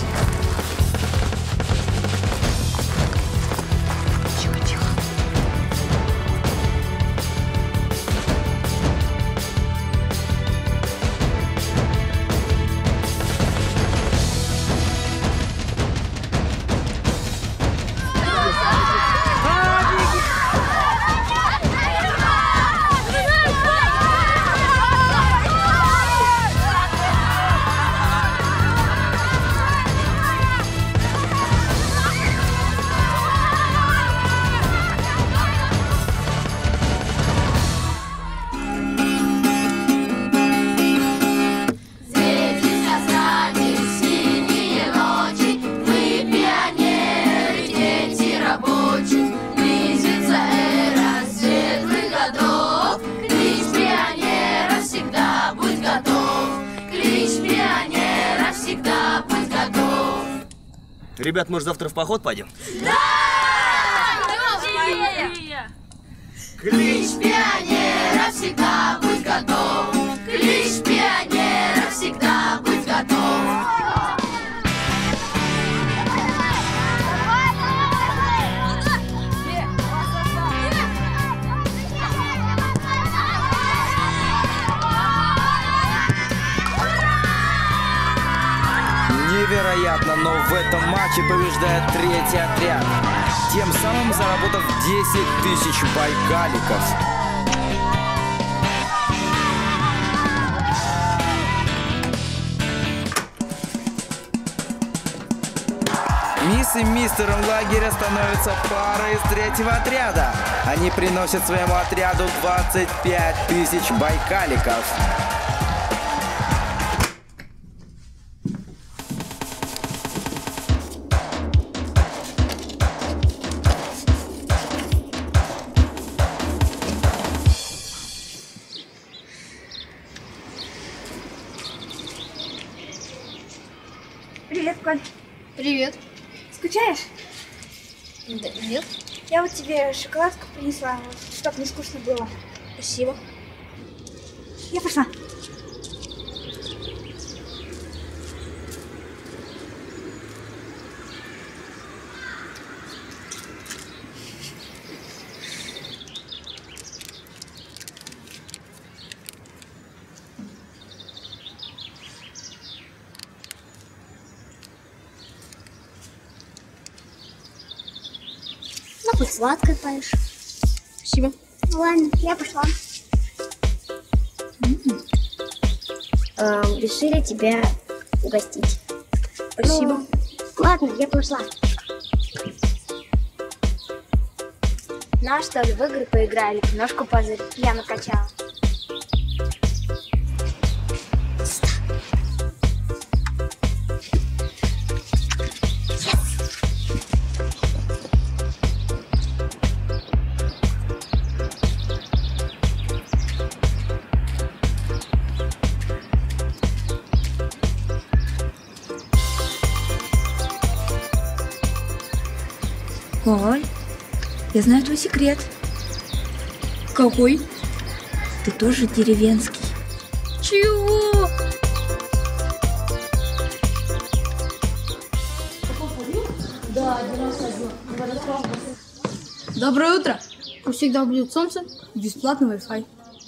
Тихо, тихо. Ребят, может, завтра в поход пойдем? Да! Клич пионера всегда будь готов. Клич пионера всегда будь готов. Невероятно, но в этом матче побеждает третий отряд, тем самым заработав десять тысяч байкаликов. Мисс и мистером лагеря становятся парой из третьего отряда. Они приносят своему отряду двадцать пять тысяч байкаликов. Привет, Коль. Привет. Скучаешь? Да нет. Я вот тебе шоколадку принесла, вот, чтоб не скучно было. Спасибо. Я пошла. Ну, хоть сладкое поешь. Спасибо. Ну, ладно, я пошла. Эм, решили тебя угостить. Спасибо. Ну, ладно, я пошла. Ну а что ли, в игры поиграли, ножку позырь. Я накачала. Коль, я знаю твой секрет. Какой? Ты тоже деревенский. Чего? Доброе утро. Пусть всегда будет солнце и бесплатный Wi-Fi.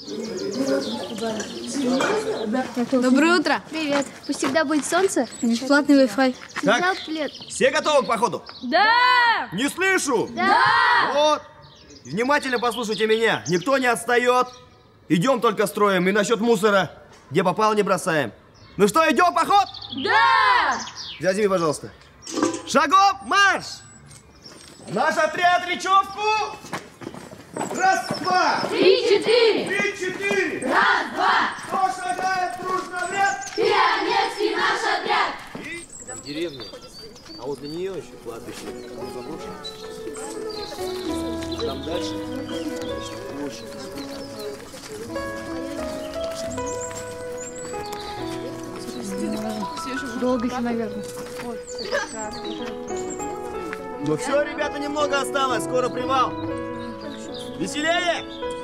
Доброе утро. Привет. Пусть всегда будет солнце. Бесплатный Wi-Fi. Так. Взял плед. Все готовы к походу? Да! Не слышу! Да! Вот! Внимательно послушайте меня. Никто не отстает. Идем только строем. И насчет мусора. Где попало, не бросаем. Ну что, идем в поход? Да! Возьми, пожалуйста. Шагом марш! Наш отряд речевку! Раз, два! Три, четыре! Три, четыре! Раз, два! Кто шагает дружно в ряд? Пионерский наш отряд! В деревне. А вот для нее еще кладбище. Там дальше. Долго еще, наверное. Ну все, ребята, немного осталось. Скоро привал. Веселее!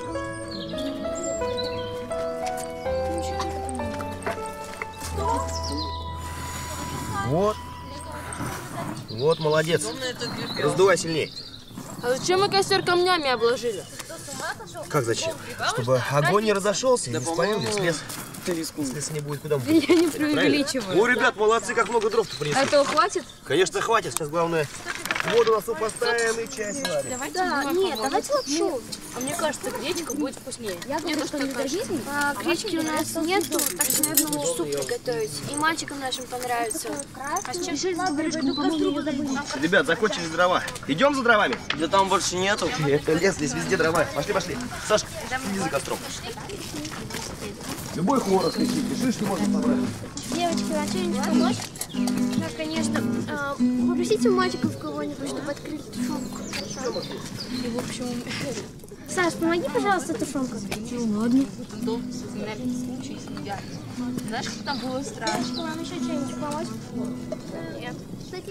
Вот. Вот, молодец. Раздувай сильнее. А зачем мы костер камнями обложили? Как зачем? Чтобы огонь не разошелся и не спалил весь лес. Если не будет, куда мы будем? Я не преувеличиваю. О, ребят, молодцы, как много дров-то принесли. А этого хватит? Конечно, хватит. Сейчас главное воду на суп поставим и чай сварим. Давайте Да, нет, давайте лапшу. А мне кажется, гречка будет вкуснее. Я думаю, что не до жизни. А, гречки у нас нету, так что, наверное, лучше суп приготовить. И мальчикам нашим понравится. А с чем Ребят, закончились дрова. Идем за дровами? Да там больше нету. Это лес, здесь везде дрова. Пошли, пошли. Сашка, иди за костром. Любой хворост летите, шишки можно собрать. Девочки, а что-нибудь помочь? Да, конечно. А, попросите у мальчиков кого-нибудь, чтобы открыли тушенку. И, в общем... Саш, помоги, пожалуйста, тушенку. Ну, ладно. Дом на случай съедят. Знаешь, как там было страшно? Вам еще что-нибудь помочь? Нет. Кстати.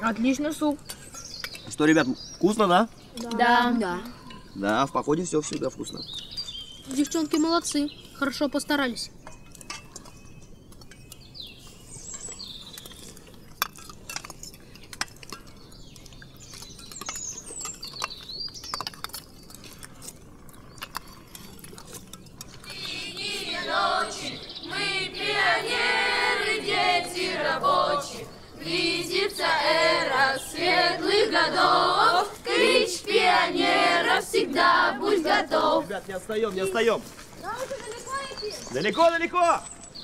Отличный суп. Что, ребят, вкусно, да? Да. Да. Да, в походе все всегда вкусно. Девчонки молодцы. Хорошо постарались. Ночи, мы пионеры, дети рабочих. Близится эра светлых годов. Клич пионера всегда будь готов. Ребят, не отстаем, не отстаем. Далеко, далеко.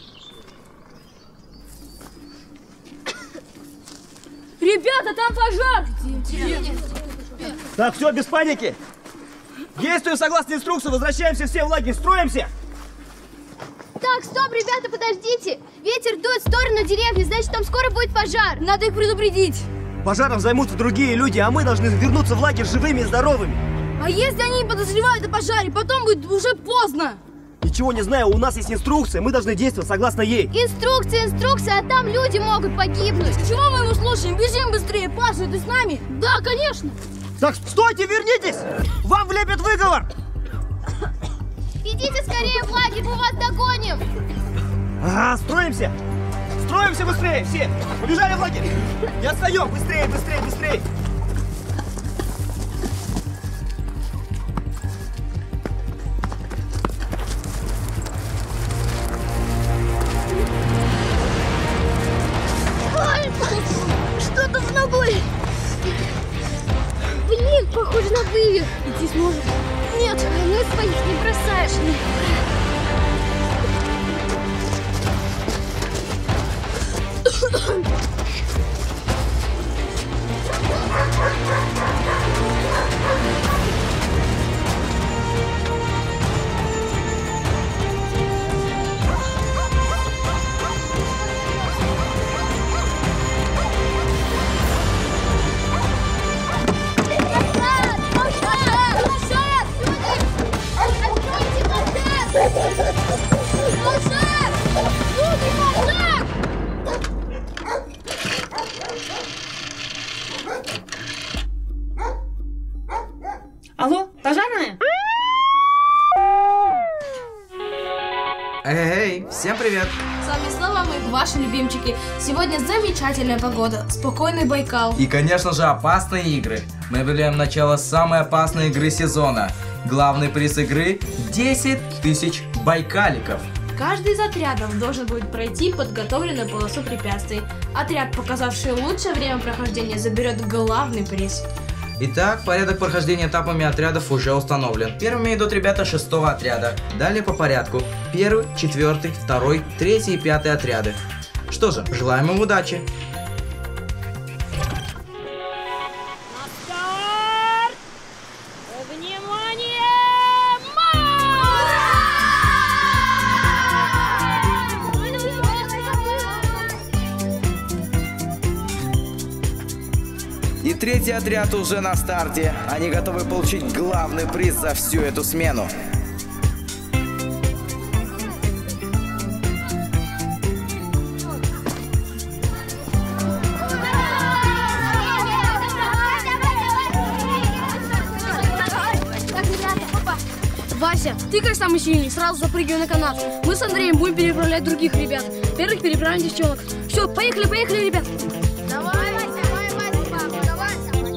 Ребята, там пожар! Так, все, без паники. Действуем согласно инструкции, возвращаемся все в лагерь, строимся. Так, стоп, ребята, подождите. Ветер дует в сторону деревни, значит, там скоро будет пожар. Надо их предупредить. Пожаром займутся другие люди, а мы должны вернуться в лагерь живыми и здоровыми. А если они подозревают о пожаре, потом будет уже поздно. Ничего не знаю, у нас есть инструкция, мы должны действовать согласно ей. Инструкция, инструкция, а там люди могут погибнуть. Чего мы его слушаем? Бежим быстрее. Паша, ты с нами? Да, конечно. Так, стойте, вернитесь! Вам влепят выговор! Идите скорее в лагерь, мы вас догоним. Ага, строимся! Строимся быстрее, все! Побежали в лагерь! Не отстаем! Быстрее, быстрее, быстрее! Ой, что-то с ногой. Блин, похоже на вывих. Идти сможешь? Нет, мы своих не бросаешь. Алло, пожарная? Эй, всем привет! С вами снова мы, ваши любимчики. Сегодня замечательная погода, спокойный Байкал. И, конечно же, опасные игры. Мы объявляем начало самой опасной игры сезона. Главный приз игры – десять тысяч байкаликов. Каждый из отрядов должен будет пройти подготовленную полосу препятствий. Отряд, показавший лучшее время прохождения, заберет главный приз. Итак, порядок прохождения этапами отрядов уже установлен. Первыми идут ребята шестого отряда. Далее по порядку. Первый, четвертый, второй, третий и пятый отряды. Что же, желаем им удачи! И третий отряд уже на старте. Они готовы получить главный приз за всю эту смену. Вася, ты как самый сильный, сразу запрыгивай на канат. Мы с Андреем будем переправлять других ребят. Первых переправим девчонок. Все, поехали, поехали, ребят. Давай, Вася, давай, Вася, папа, давай.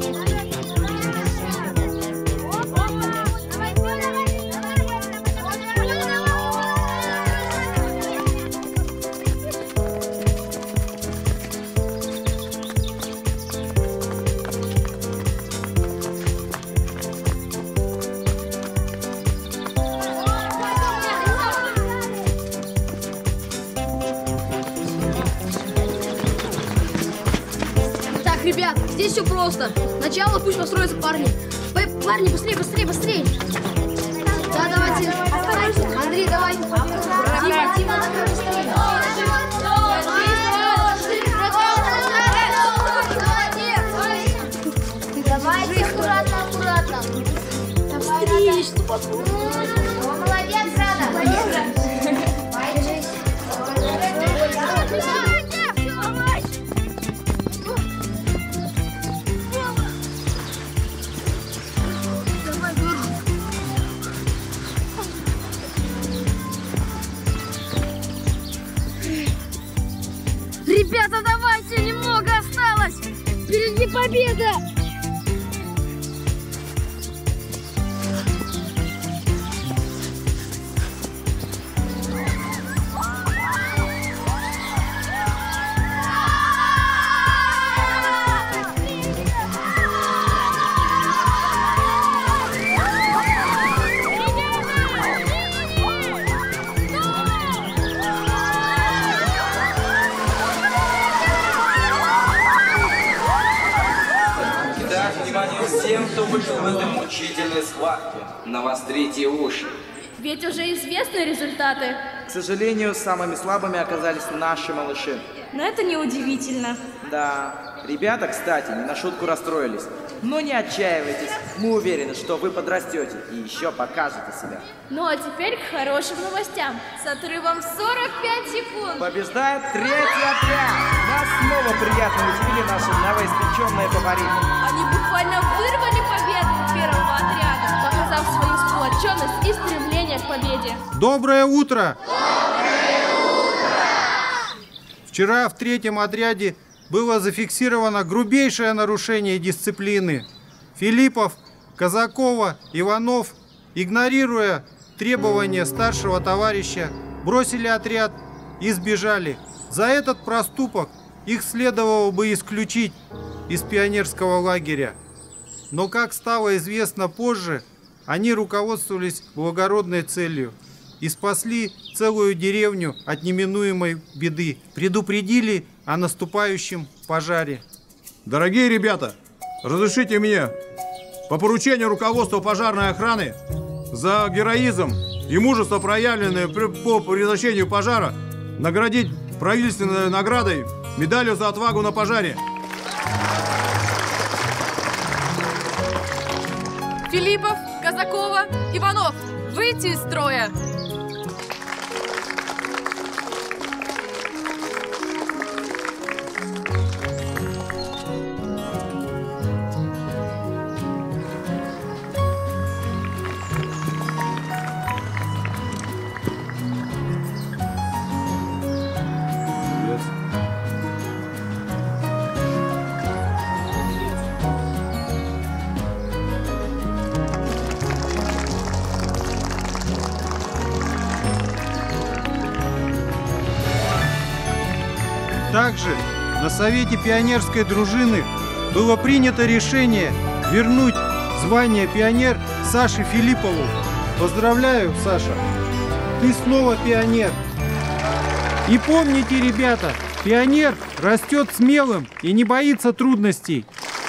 Ребят, здесь все просто. Сначала пусть построятся парни. П парни, быстрее, быстрее, быстрее. Да, давайте. Осторожно. Андрей, давай. Тима, Тима, давайте аккуратно, аккуратно. Быстрее, что посмотрим. Молодец, Рада. победа! Всем, кто вышел в этой мучительной схватке, навострите уши. Ведь уже известны результаты. К сожалению, самыми слабыми оказались наши малыши. Но это неудивительно. Да, ребята, кстати, не на шутку расстроились. Но не отчаивайтесь, мы уверены, что вы подрастете и еще покажете себя. Ну а теперь к хорошим новостям. С отрывом сорок пять секунд. Побеждает третий отряд. Нас снова приятно удивили наши новоиспеченные фавориты. Они буквально вырвали победу у первого отряда, показав свою сплоченность и стремление к победе. Доброе утро! Доброе утро! Вчера в третьем отряде было зафиксировано грубейшее нарушение дисциплины. Филиппов, Казакова, Иванов, игнорируя требования старшего товарища, бросили отряд и сбежали. За этот проступок их следовало бы исключить из пионерского лагеря. Но, как стало известно позже, они руководствовались благородной целью и спасли целую деревню от неминуемой беды, предупредили о наступающем пожаре. Дорогие ребята, разрешите мне по поручению руководства пожарной охраны за героизм и мужество, проявленное по предотвращению пожара, наградить правительственной наградой медалью за отвагу на пожаре. Филиппов, Казакова, Иванов, выйти из строя! Также на совете пионерской дружины было принято решение вернуть звание пионер Саше Филиппову. Поздравляю, Саша! Ты снова пионер! И помните, ребята, пионер растет смелым и не боится трудностей.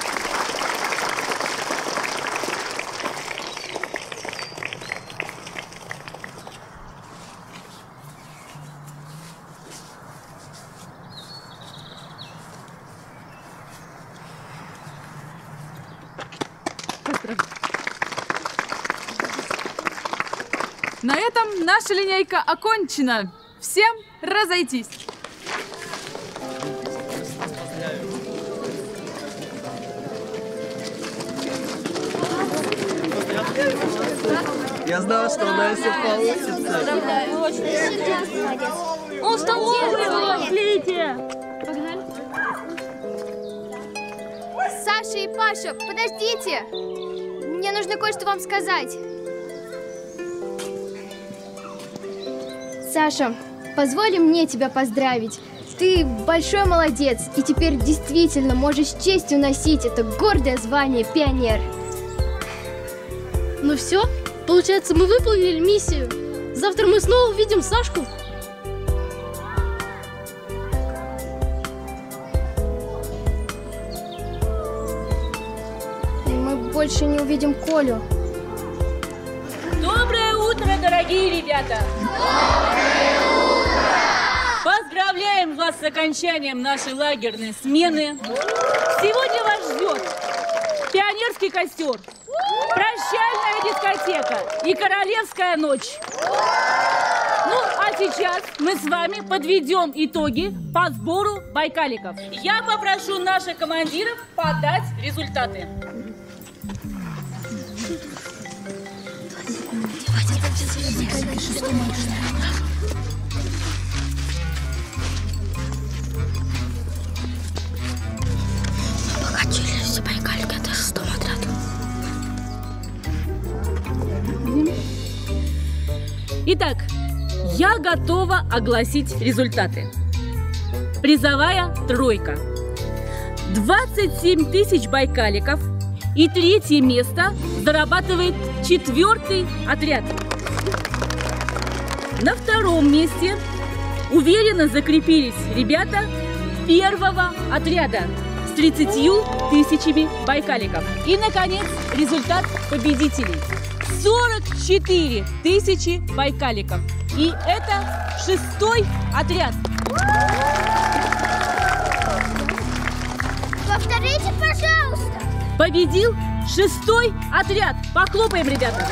На этом наша линейка окончена. Всем разойтись. Я знал, что у нас все получится. Он столовый! Клейте! Саша и Паша, подождите! Мне нужно кое-что вам сказать. Саша, позволь мне тебя поздравить. Ты большой молодец, и теперь действительно можешь с честью носить это гордое звание пионер. Ну все, получается, мы выполнили миссию. Завтра мы снова увидим Сашку. И мы больше не увидим Колю. Доброе утро, дорогие ребята! Доброе утро! Поздравляем вас с окончанием нашей лагерной смены. Сегодня вас ждет пионерский костер, прощальная дискотека и королевская ночь. Ну, а сейчас мы с вами подведем итоги по сбору байкаликов. Я попрошу наших командиров подать результаты. Обогатились. Я готова огласить результаты. Призовая тройка. двадцать семь тысяч байкаликов. И третье место зарабатывает четвертый отряд. На втором месте уверенно закрепились ребята первого отряда с тридцатью тысячами байкаликов. И, наконец, результат победителей. сорок четыре тысячи байкаликов. И это шестой отряд. Повторите, пожалуйста. Победил шестой отряд. Похлопаем, ребята.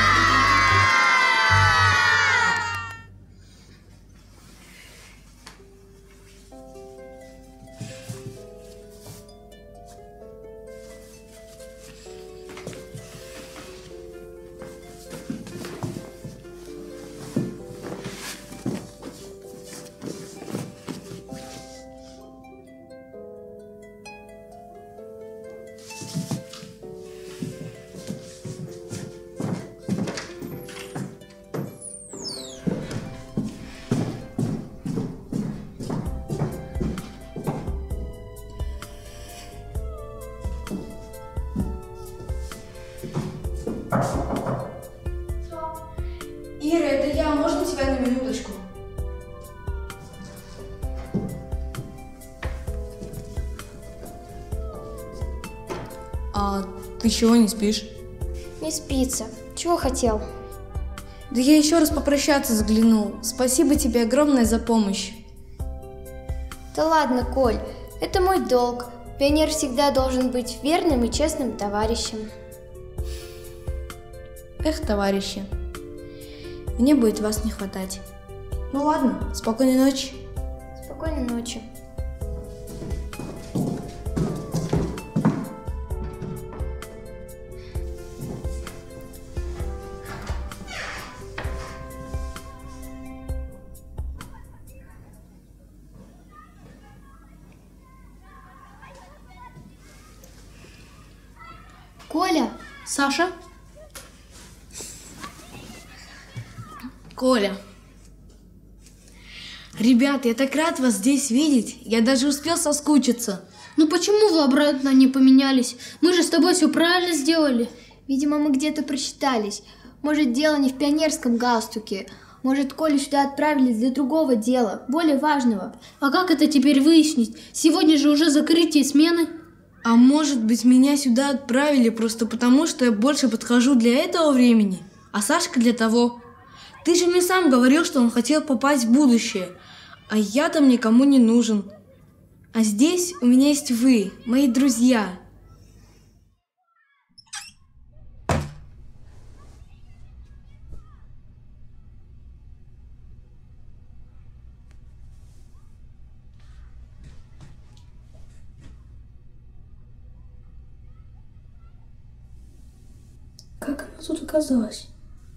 Ира, это я. Можно тебя на минуточку? А ты чего не спишь? Не спится. Чего хотел? Да я еще раз попрощаться заглянул. Спасибо тебе огромное за помощь. Да ладно, Коль, это мой долг. Пионер всегда должен быть верным и честным товарищем. Эх, товарищи, мне будет вас не хватать. Ну ладно, спокойной ночи. Спокойной ночи. Коля, Саша? Коля. Ребята, я так рад вас здесь видеть. Я даже успел соскучиться. Ну почему вы обратно не поменялись? Мы же с тобой все правильно сделали. Видимо, мы где-то просчитались. Может, дело не в пионерском галстуке. Может, Колю сюда отправили для другого дела, более важного. А как это теперь выяснить? Сегодня же уже закрытие смены. А может быть, меня сюда отправили просто потому, что я больше подхожу для этого времени, а Сашка для того. Ты же мне сам говорил, что он хотел попасть в будущее, а я там никому не нужен. А здесь у меня есть вы, мои друзья. Как она тут оказалась?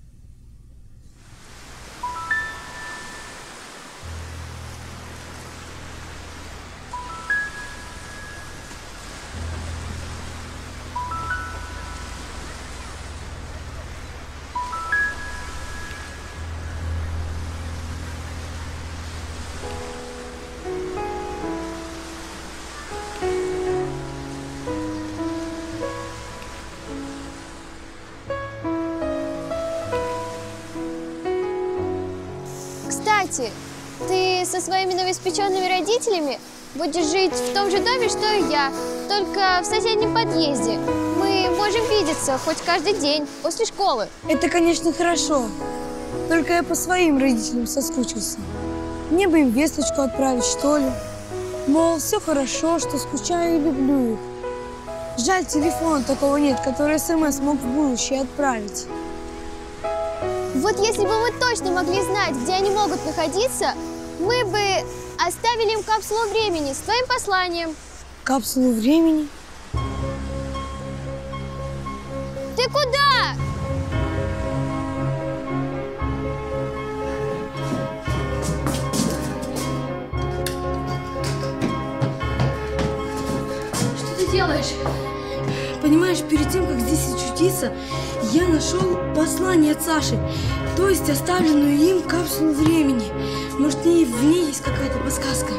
Кстати, ты со своими новоиспеченными родителями будешь жить в том же доме, что и я, только в соседнем подъезде. Мы можем видеться хоть каждый день после школы. Это, конечно, хорошо. Только я по своим родителям соскучился. Мне бы им весточку отправить, что ли. Мол, все хорошо, что скучаю и люблю их. Жаль, телефона такого нет, который СМС мог в будущее отправить. Вот если бы мы точно могли знать, где они могут находиться, мы бы оставили им капсулу времени с твоим посланием. Капсулу времени? Ты куда? Что ты делаешь? Понимаешь, перед тем, как здесь очутиться, я нашел послание от Саши, то есть оставленную им капсулу времени. Может, в ней, в ней есть какая-то подсказка.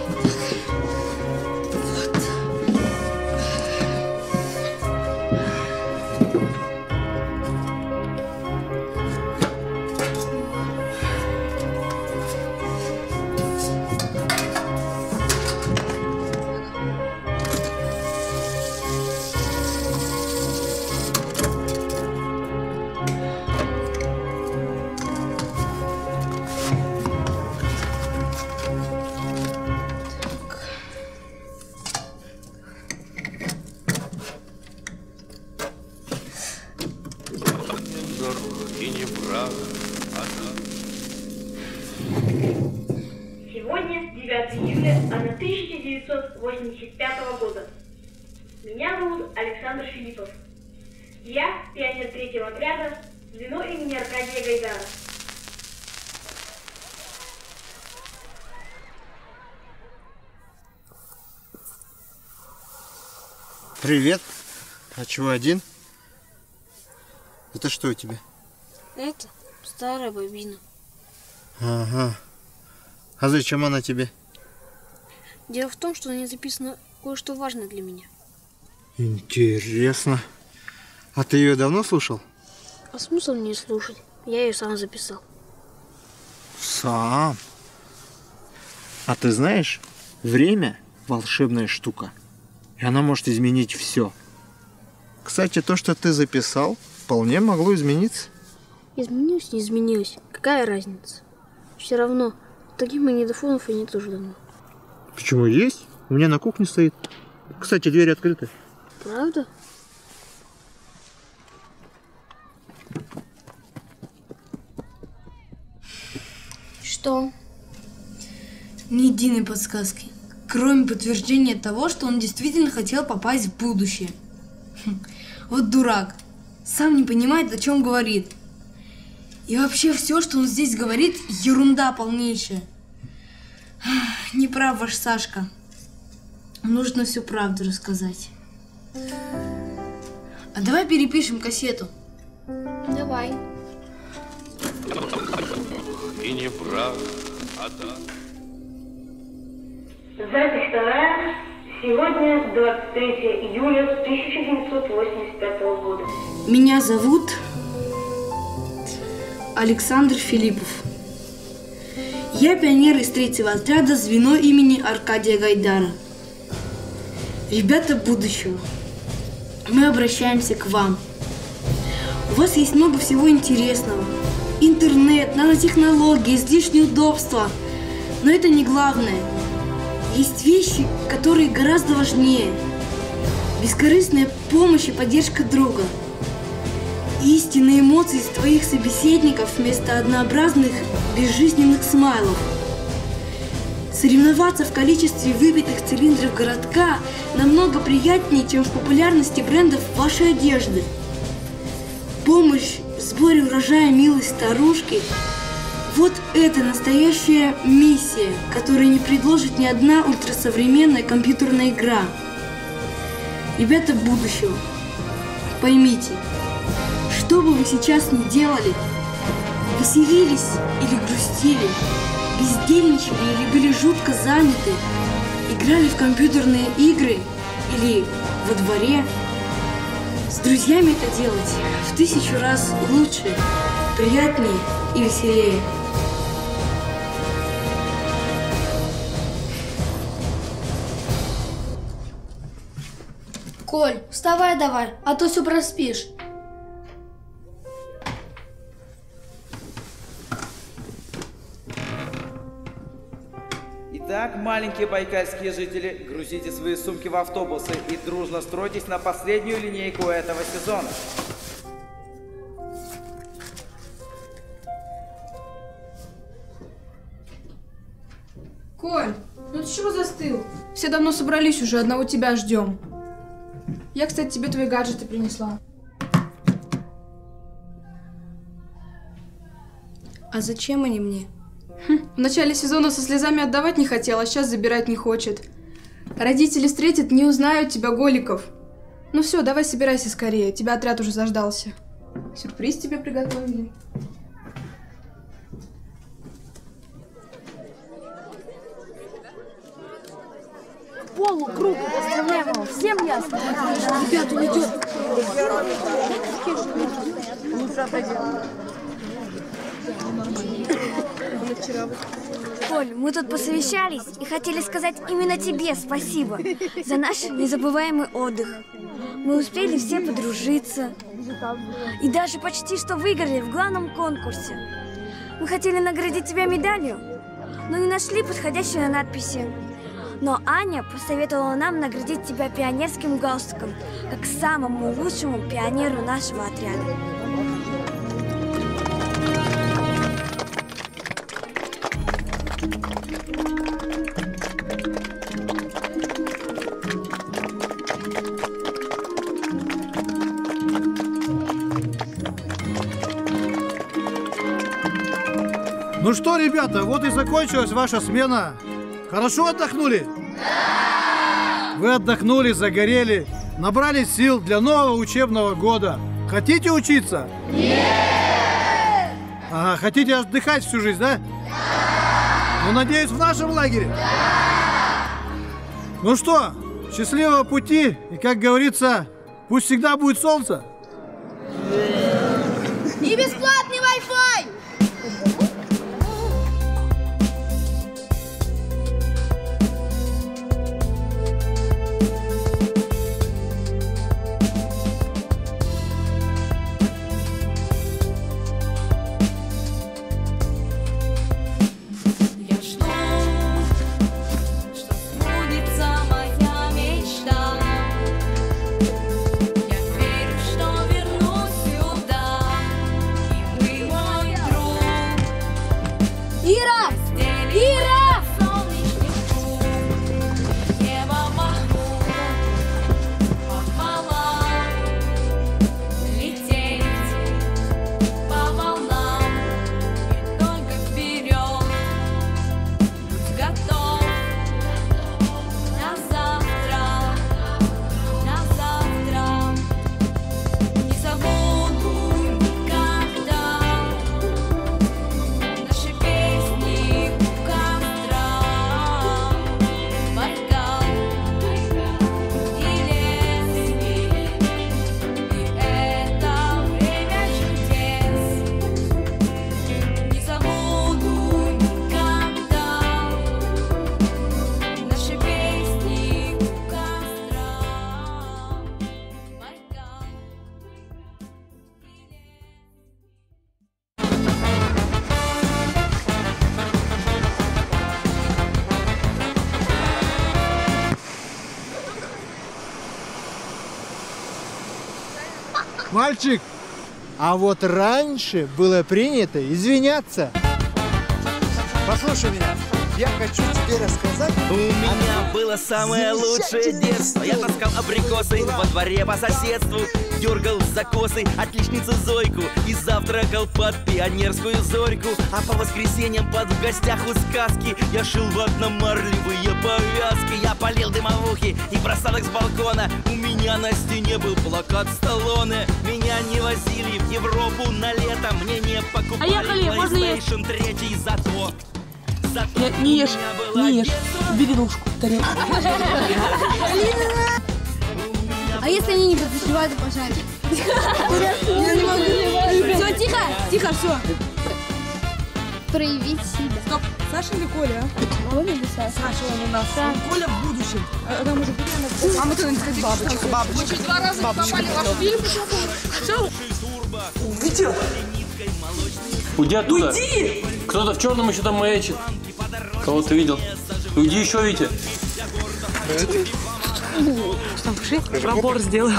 Сегодня девятое июля тысяча девятьсот восемьдесят пятого года. Меня зовут Александр Филиппов. Я пионер третьего отряда, звено имени Аркадия Гайдара. Привет. А чего один? Это что у тебя? Это старая бобина. Ага. А зачем она тебе? Дело в том, что на ней записано кое-что важное для меня. Интересно. А ты ее давно слушал? А смысл мне слушать? Я ее сам записал. Сам? А ты знаешь, время – волшебная штука. И она может изменить все. Кстати, то, что ты записал, вполне могло измениться. Изменилось, не изменилось. Какая разница? Все равно, таких магнитофонов и нет уже давно. Почему есть? У меня на кухне стоит. Кстати, дверь открыта. Правда? Что? Ни единой подсказки, кроме подтверждения того, что он действительно хотел попасть в будущее. Хм, вот дурак. Сам не понимает, о чем говорит. И вообще все, что он здесь говорит, ерунда полнейшая. Не прав ваш Сашка. Нужно всю правду рассказать. А давай перепишем кассету. Давай. И не прав, а да. Запись вторая. Сегодня двадцать третье июля тысяча девятьсот восемьдесят пятого года. Меня зовут Александр Филиппов. Я пионер из третьего отряда, звено имени Аркадия Гайдара. Ребята будущего, мы обращаемся к вам. У вас есть много всего интересного. Интернет, нанотехнологии, излишние удобства. Но это не главное. Есть вещи, которые гораздо важнее. Бескорыстная помощь и поддержка друга. Истинные эмоции из твоих собеседников вместо однообразных, безжизненных смайлов. Соревноваться в количестве выбитых цилиндров городка намного приятнее, чем в популярности брендов вашей одежды. Помощь в сборе урожая милой старушки – вот это настоящая миссия, которую не предложит ни одна ультрасовременная компьютерная игра. Ребята будущего, поймите, что бы вы сейчас ни делали, веселились или грустили, бездельничали или были жутко заняты, играли в компьютерные игры или во дворе, с друзьями это делать в тысячу раз лучше, приятнее и веселее. Коль, вставай давай, а то все проспишь. Итак, маленькие байкальские жители, грузите свои сумки в автобусы и дружно стройтесь на последнюю линейку этого сезона. Коль, ну ты чего застыл? Все давно собрались уже, одного тебя ждем. Я, кстати, тебе твои гаджеты принесла. А зачем они мне? Хм, в начале сезона со слезами отдавать не хотел, а сейчас забирать не хочет. Родители встретят, не узнают тебя, Голиков. Ну все, давай собирайся скорее, тебя отряд уже заждался. Сюрприз тебе приготовили. Полукруг оставляем его. Всем ясно? Ребята, он идет. Лучше отойди. Коль, мы тут посовещались и хотели сказать именно тебе спасибо за наш незабываемый отдых. Мы успели все подружиться и даже почти что выиграли в главном конкурсе. Мы хотели наградить тебя медалью, но не нашли подходящей на надписи. Но Аня посоветовала нам наградить тебя пионерским галстуком, как самому лучшему пионеру нашего отряда. Ну что, ребята, вот и закончилась ваша смена. Хорошо отдохнули? Да! Вы отдохнули, загорели, набрали сил для нового учебного года. Хотите учиться? Нет! Ага, хотите отдыхать всю жизнь, да? Да! Ну, надеюсь, в нашем лагере? Да! Ну что, счастливого пути, и, как говорится, пусть всегда будет солнце. И бесплатный Wi-Fi! Мальчик, а вот раньше было принято извиняться. Послушай меня, я хочу тебе рассказать. У меня было самое лучшее детство. Я таскал абрикосы во дворе по соседству, дергал за косы отличницу Зойку и завтракал под пионерскую зорьку. А по воскресеньям под в гостях у сказки я шил ватно-марлевые повязки. Я полил дымовухи и бросал их с балкона. У меня на стене был плакат Сталлоне. Меня не возили в Европу на лето, мне не покупали PlayStation три, зато Не, не ешь, не ешь. Бери ложку, тарелку. А если они не подозревают о пожаре? Я не могу. Все, тихо, тихо, все. Проявить себя. Стоп, Саша или Коля? Коля или Саша? Саша, он у нас. Коля в будущем. А там уже будет. А мы туда не сходили. Бабочка, бабочка. Мы чуть два раза попали в ваш фильм. Все. Витя! Уйди оттуда. Уйди! Кто-то в черном еще там маячит. Кого ты видел? Уйди еще, Витя. Там пиши, пробор сделал.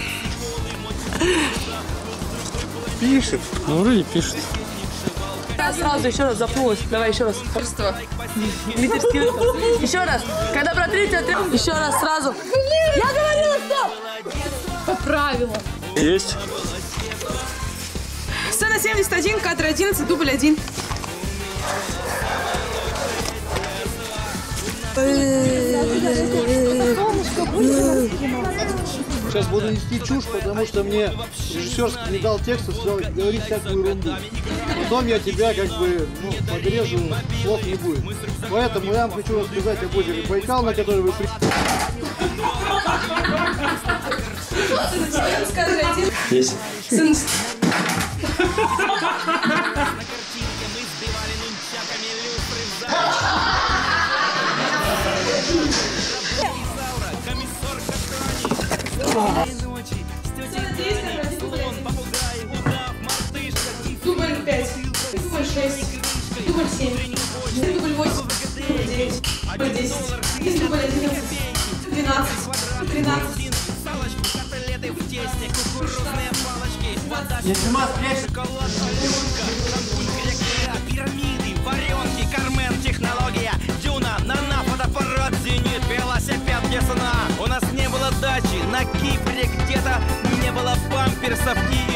Пишет. Ну, вроде пишет. Сразу еще раз запрос. Давай еще раз. Лидерский выход. Еще раз. Когда протрите, отряд. Еще раз сразу. Я говорила, стоп! По правилам. Есть. Сцена семьдесят один, кадр одиннадцать, дубль один. сейчас буду нести чушь, потому что мне режиссер не дал текста, сказал говорить всякую ерунду. Потом я тебя как бы ну, подрежу, слов не будет. Поэтому я вам хочу рассказать об озере Байкал, на который вы пришли. Есть. Дубль пять, дубль шесть, дубль семь, дубль восемь, дубль девять, дубль десять, дубль одиннадцать, двенадцать, тринадцать. Не снимай, пирамиды, варенки, Кармен, технология, дюна, нана, фотоаппарат, зенит, велосипед, весна. У нас не было дачи на Кипре где-то, не было памперсов и